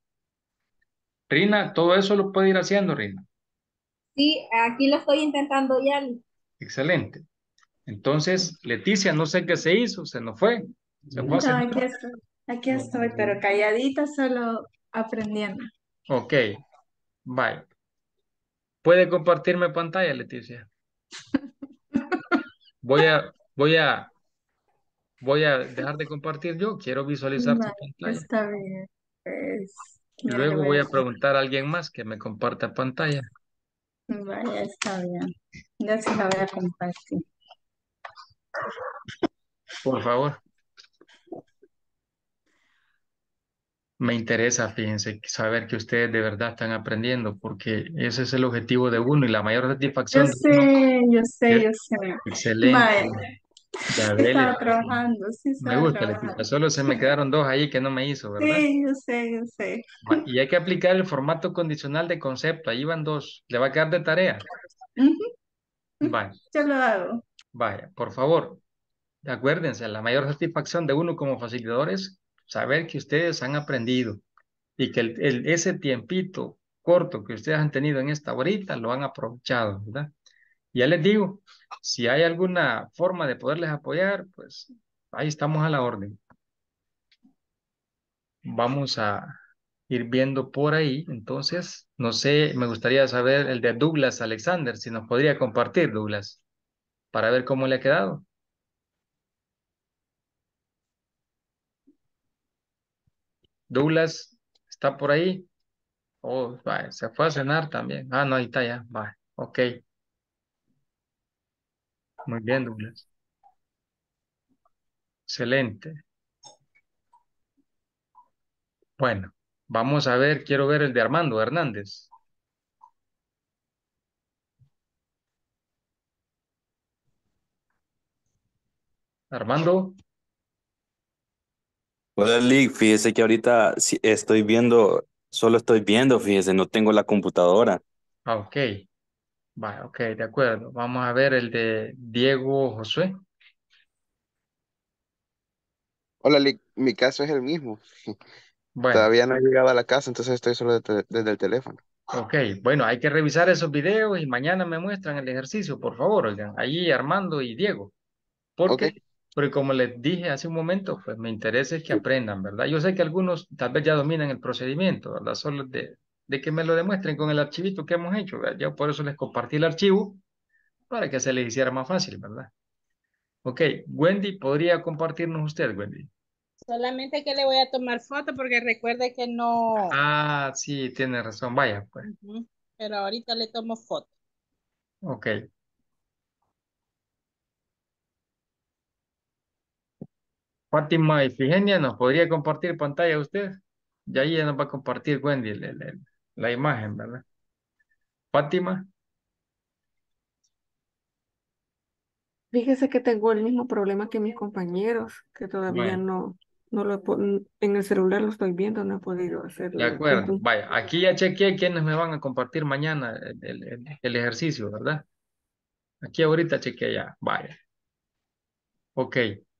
Rina, todo eso lo puede ir haciendo, Rina. Sí, aquí lo estoy intentando ya. Excelente. Entonces, Leticia, no sé qué se hizo, se nos fue. Se fue a No, hacer. aquí estoy, aquí estoy, pero calladita, solo aprendiendo. Ok, bye. ¿Puede compartirme pantalla, Leticia? Voy a, voy a, voy a dejar de compartir yo. Quiero visualizar tu Vale, pantalla. está bien. Pues, Y ya le luego voy voy a a preguntar a alguien más que me comparta pantalla. Vaya, está bien. Ya se la voy a compartir. Por favor. Me interesa, fíjense, saber que ustedes de verdad están aprendiendo, porque ese es el objetivo de uno y la mayor Yo satisfacción de uno. sé, yo sé, es- yo sé. Excelente. Vaya, Ya ve, estaba Leticia. trabajando, sí Me estaba gusta, Leticia. trabajando. Solo se me quedaron dos ahí que no me hizo, ¿verdad? Sí, yo sé, yo sé. Va, y hay que aplicar el formato condicional de concepto. Ahí van dos. Le va a quedar de tarea. Ujú, Vaya, yo lo hago. vaya, por favor. Acuérdense, la mayor satisfacción de uno como facilitador es saber que ustedes han aprendido y que el, el- ese tiempito corto que ustedes han tenido en esta horita lo han aprovechado, ¿verdad? Ya les digo, si hay alguna forma de poderles apoyar, pues ahí estamos a la orden. Vamos a, ir viendo por ahí. Entonces, no sé, me gustaría saber el de Douglas Alexander, si nos podría compartir, Douglas, para ver cómo le ha quedado. Douglas, ¿está por ahí? Oh, vaya, se fue a cenar también. Ah, no, ahí está ya. Va, ok. Muy bien, Douglas. Excelente. Bueno, vamos a ver, quiero ver el de Armando Hernández. Armando, Hola, Lick, fíjese que ahorita sí estoy viendo, solo estoy viendo, fíjese, no tengo la computadora. ah, ok. Va, ok, de acuerdo. Vamos a ver el de Diego Josué. Hola, Lick, mi caso es el mismo. Bueno, Todavía no he llegado a la casa, entonces estoy solo de te- desde el teléfono. ok. Bueno, hay que revisar esos videos y mañana me muestran el ejercicio, por favor, oigan. Allí Armando y Diego. Ok, Porque, porque como les dije hace un momento, pues me interesa es que aprendan, ¿verdad? Yo sé que algunos tal vez ya dominan el procedimiento, ¿verdad? Solo de, de que me lo demuestren con el archivito que hemos hecho, ¿verdad? Yo por eso les compartí el archivo para que se les hiciera más fácil, ¿verdad? Ok, Wendy, ¿podría compartirnos usted, Wendy? Solamente que le voy a tomar foto porque recuerde que no. Ah, sí, tiene razón. Vaya, pues. Ujú. Pero ahorita le tomo foto. Ok. Fátima Ifigenia, ¿nos podría compartir pantalla usted? Y ahí ya nos va a compartir Wendy el- el- el- la imagen, ¿verdad? Fátima, Fíjese que tengo el mismo problema que mis compañeros, que todavía vaya, no, no lo he po- en el celular lo estoy viendo, no he podido de hacerlo. acuerdo. Vaya, aquí ya chequeé quiénes me van a compartir mañana el, el- el- el ejercicio, ¿verdad? Aquí ahorita chequeé ya. Vaya. Ok,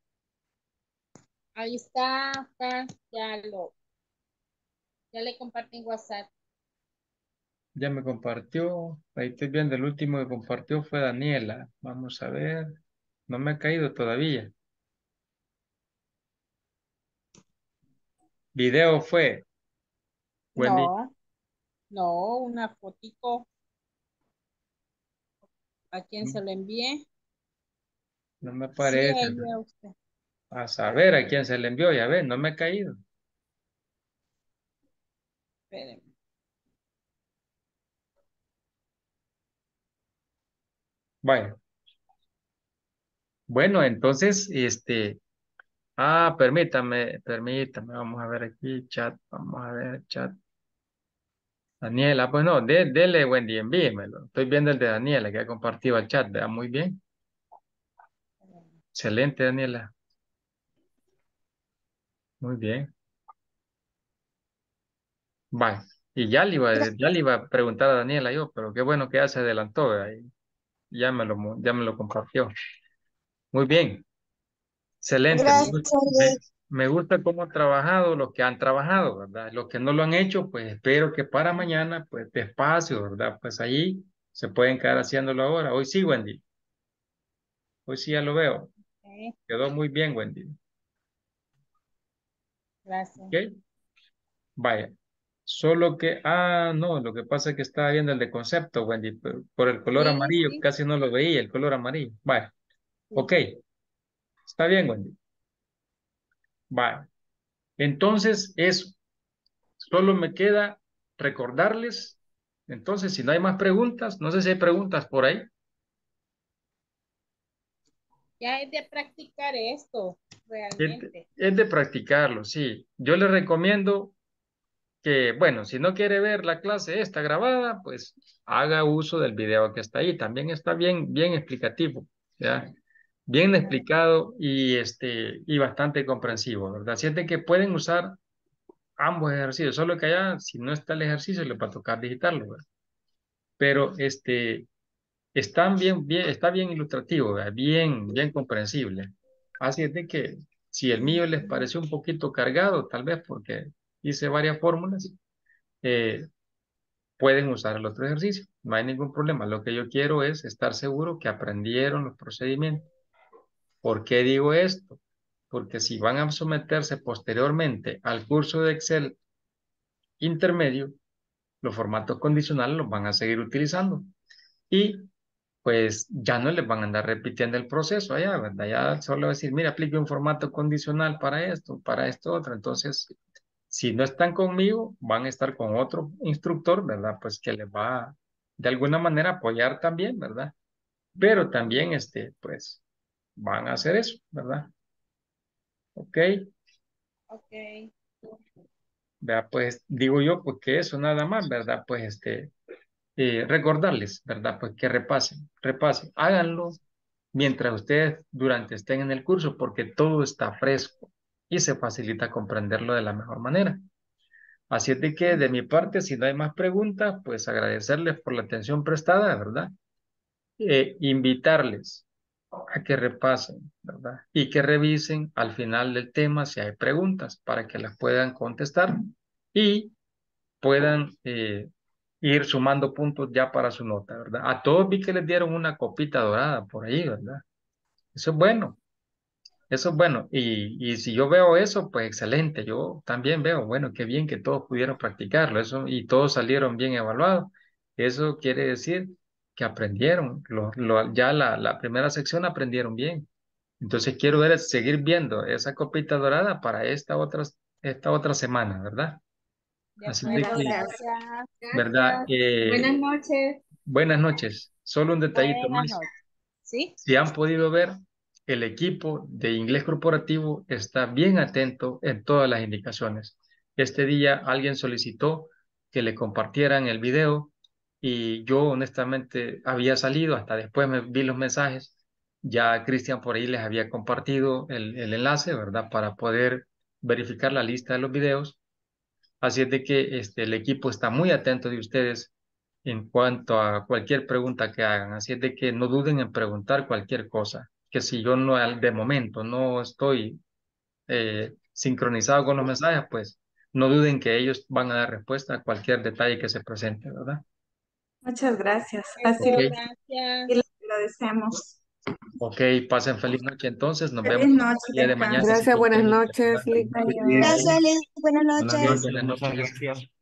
Ahí está, acá, ya lo, ya le compartí en WhatsApp. ya me compartió. Ahí estoy viendo, el último que compartió fue Daniela. Vamos a ver. No me ha caído todavía. Video fue, Wendy. No, no, una fotico. ¿A quién se lo envié? No me Sí, aparece. ella, usted. A saber a quién se le envió, ya ves, no me ha caído. Espérenme. Bueno, bueno, entonces, este, ah, permítame, permítame, vamos a ver aquí, chat, vamos a ver, chat. Daniela, pues no, de, dele, Wendy, envíemelo. Estoy viendo el de Daniela que ha compartido el chat, ¿verdad? Muy bien. Excelente, Daniela. Muy bien. Vale. Y ya le iba, a- ya le iba a preguntar a Daniela yo, pero qué bueno que ya se adelantó, ¿verdad? Y ya me lo, mo- ya me lo compartió. Muy bien. Excelente. Me Gracias, gusta, me, Lick. me gusta cómo han trabajado los que han trabajado, ¿verdad? Los que no lo han hecho, pues espero que para mañana, pues despacio, ¿verdad? Pues ahí se pueden quedar haciéndolo ahora. Hoy sí, Wendy. Hoy sí ya lo veo. Ok, Quedó muy bien, Wendy. gracias. ¿Ok? Vaya. Solo que, ah, no, lo que pasa es que estaba viendo el de concepto, Wendy, pero por el color Sí, amarillo sí, casi no lo veía, el color amarillo. Vaya. Ok. sí. Está bien, Wendy. Vaya. Entonces, eso. Solo me queda recordarles. Entonces, si no hay más preguntas, no sé si hay preguntas por ahí. Ya es de practicar esto, Es de, realmente. es de practicarlo, sí. Yo les recomiendo que, bueno, si no quiere ver la clase esta grabada, pues haga uso del video que está ahí. También está bien, bien explicativo, ¿ya? Bien explicado y, este, y bastante comprensivo, ¿verdad? Sienten que pueden usar ambos ejercicios, solo que allá, si no está el ejercicio, les va a tocar digitarlo, ¿verdad? Pero este, están bien, bien, está bien ilustrativo, ¿verdad? Bien, bien comprensible. Así es de que si el mío les pareció un poquito cargado, tal vez porque hice varias fórmulas, eh, pueden usar el otro ejercicio. No hay ningún problema. Lo que yo quiero es estar seguro que aprendieron los procedimientos. ¿Por qué digo esto? Porque si van a someterse posteriormente al curso de Excel intermedio, los formatos condicionales los van a seguir utilizando. Y pues ya no les van a andar repitiendo el proceso allá, ¿verdad? Ya solo decir, mira, aplique un formato condicional para esto, para esto otro. Entonces, si no están conmigo, van a estar con otro instructor, ¿verdad? Pues que les va de alguna manera a apoyar también, ¿verdad? Pero también, este, pues, van a hacer eso, ¿verdad? Ok, Ok. vea, pues, digo yo, pues que eso nada más, ¿verdad? Pues, este, eh, recordarles, ¿verdad? Pues que repasen, repasen, háganlo mientras ustedes durante estén en el curso, porque todo está fresco y se facilita comprenderlo de la mejor manera. Así es de que de mi parte, si no hay más preguntas, pues agradecerles por la atención prestada, ¿verdad? Eh, invitarles a que repasen, ¿verdad? Y que revisen al final del tema si hay preguntas para que las puedan contestar y puedan eh, ir sumando puntos ya para su nota, ¿verdad? A todos vi que les dieron una copita dorada por ahí, ¿verdad? Eso es bueno. Eso es bueno. Y, y si yo veo eso, pues excelente. Yo también veo, bueno, qué bien que todos pudieron practicarlo, eso, y todos salieron bien evaluados. Eso quiere decir que aprendieron. Lo, lo- ya la, la primera sección aprendieron bien. Entonces quiero ver, seguir viendo esa copita dorada para esta otra, esta otra semana, ¿verdad? De Así de acuerdo, que, gracias. ¿verdad? Gracias. Eh, Buenas noches. buenas noches. Solo un detallito Buenas más. noches. ¿Sí? Si han podido ver, el equipo de inglés corporativo está bien atento en todas las indicaciones. Este día alguien solicitó que le compartieran el video y yo honestamente había salido, hasta después me vi los mensajes. Ya Cristian por ahí les había compartido el, el enlace, ¿verdad? Para poder verificar la lista de los videos. Así es de que este, el equipo está muy atento de ustedes en cuanto a cualquier pregunta que hagan. Así es de que no duden en preguntar cualquier cosa. Que si yo no, al- de momento no estoy eh, sincronizado con los mensajes, pues no duden que ellos van a dar respuesta a cualquier detalle que se presente, ¿verdad? Muchas gracias. Así Ok, Eso, lo y gracias. les agradecemos. ok, pasen feliz noche entonces. Nos Feliz vemos noche, el día de mañana descansen. si Gracias, Dios buenas permite, noches, ¿verdad? Lick. Adiós. Gracias, Liz. Buenas Buenas noches. noches, Buenas muchas noches. gracias.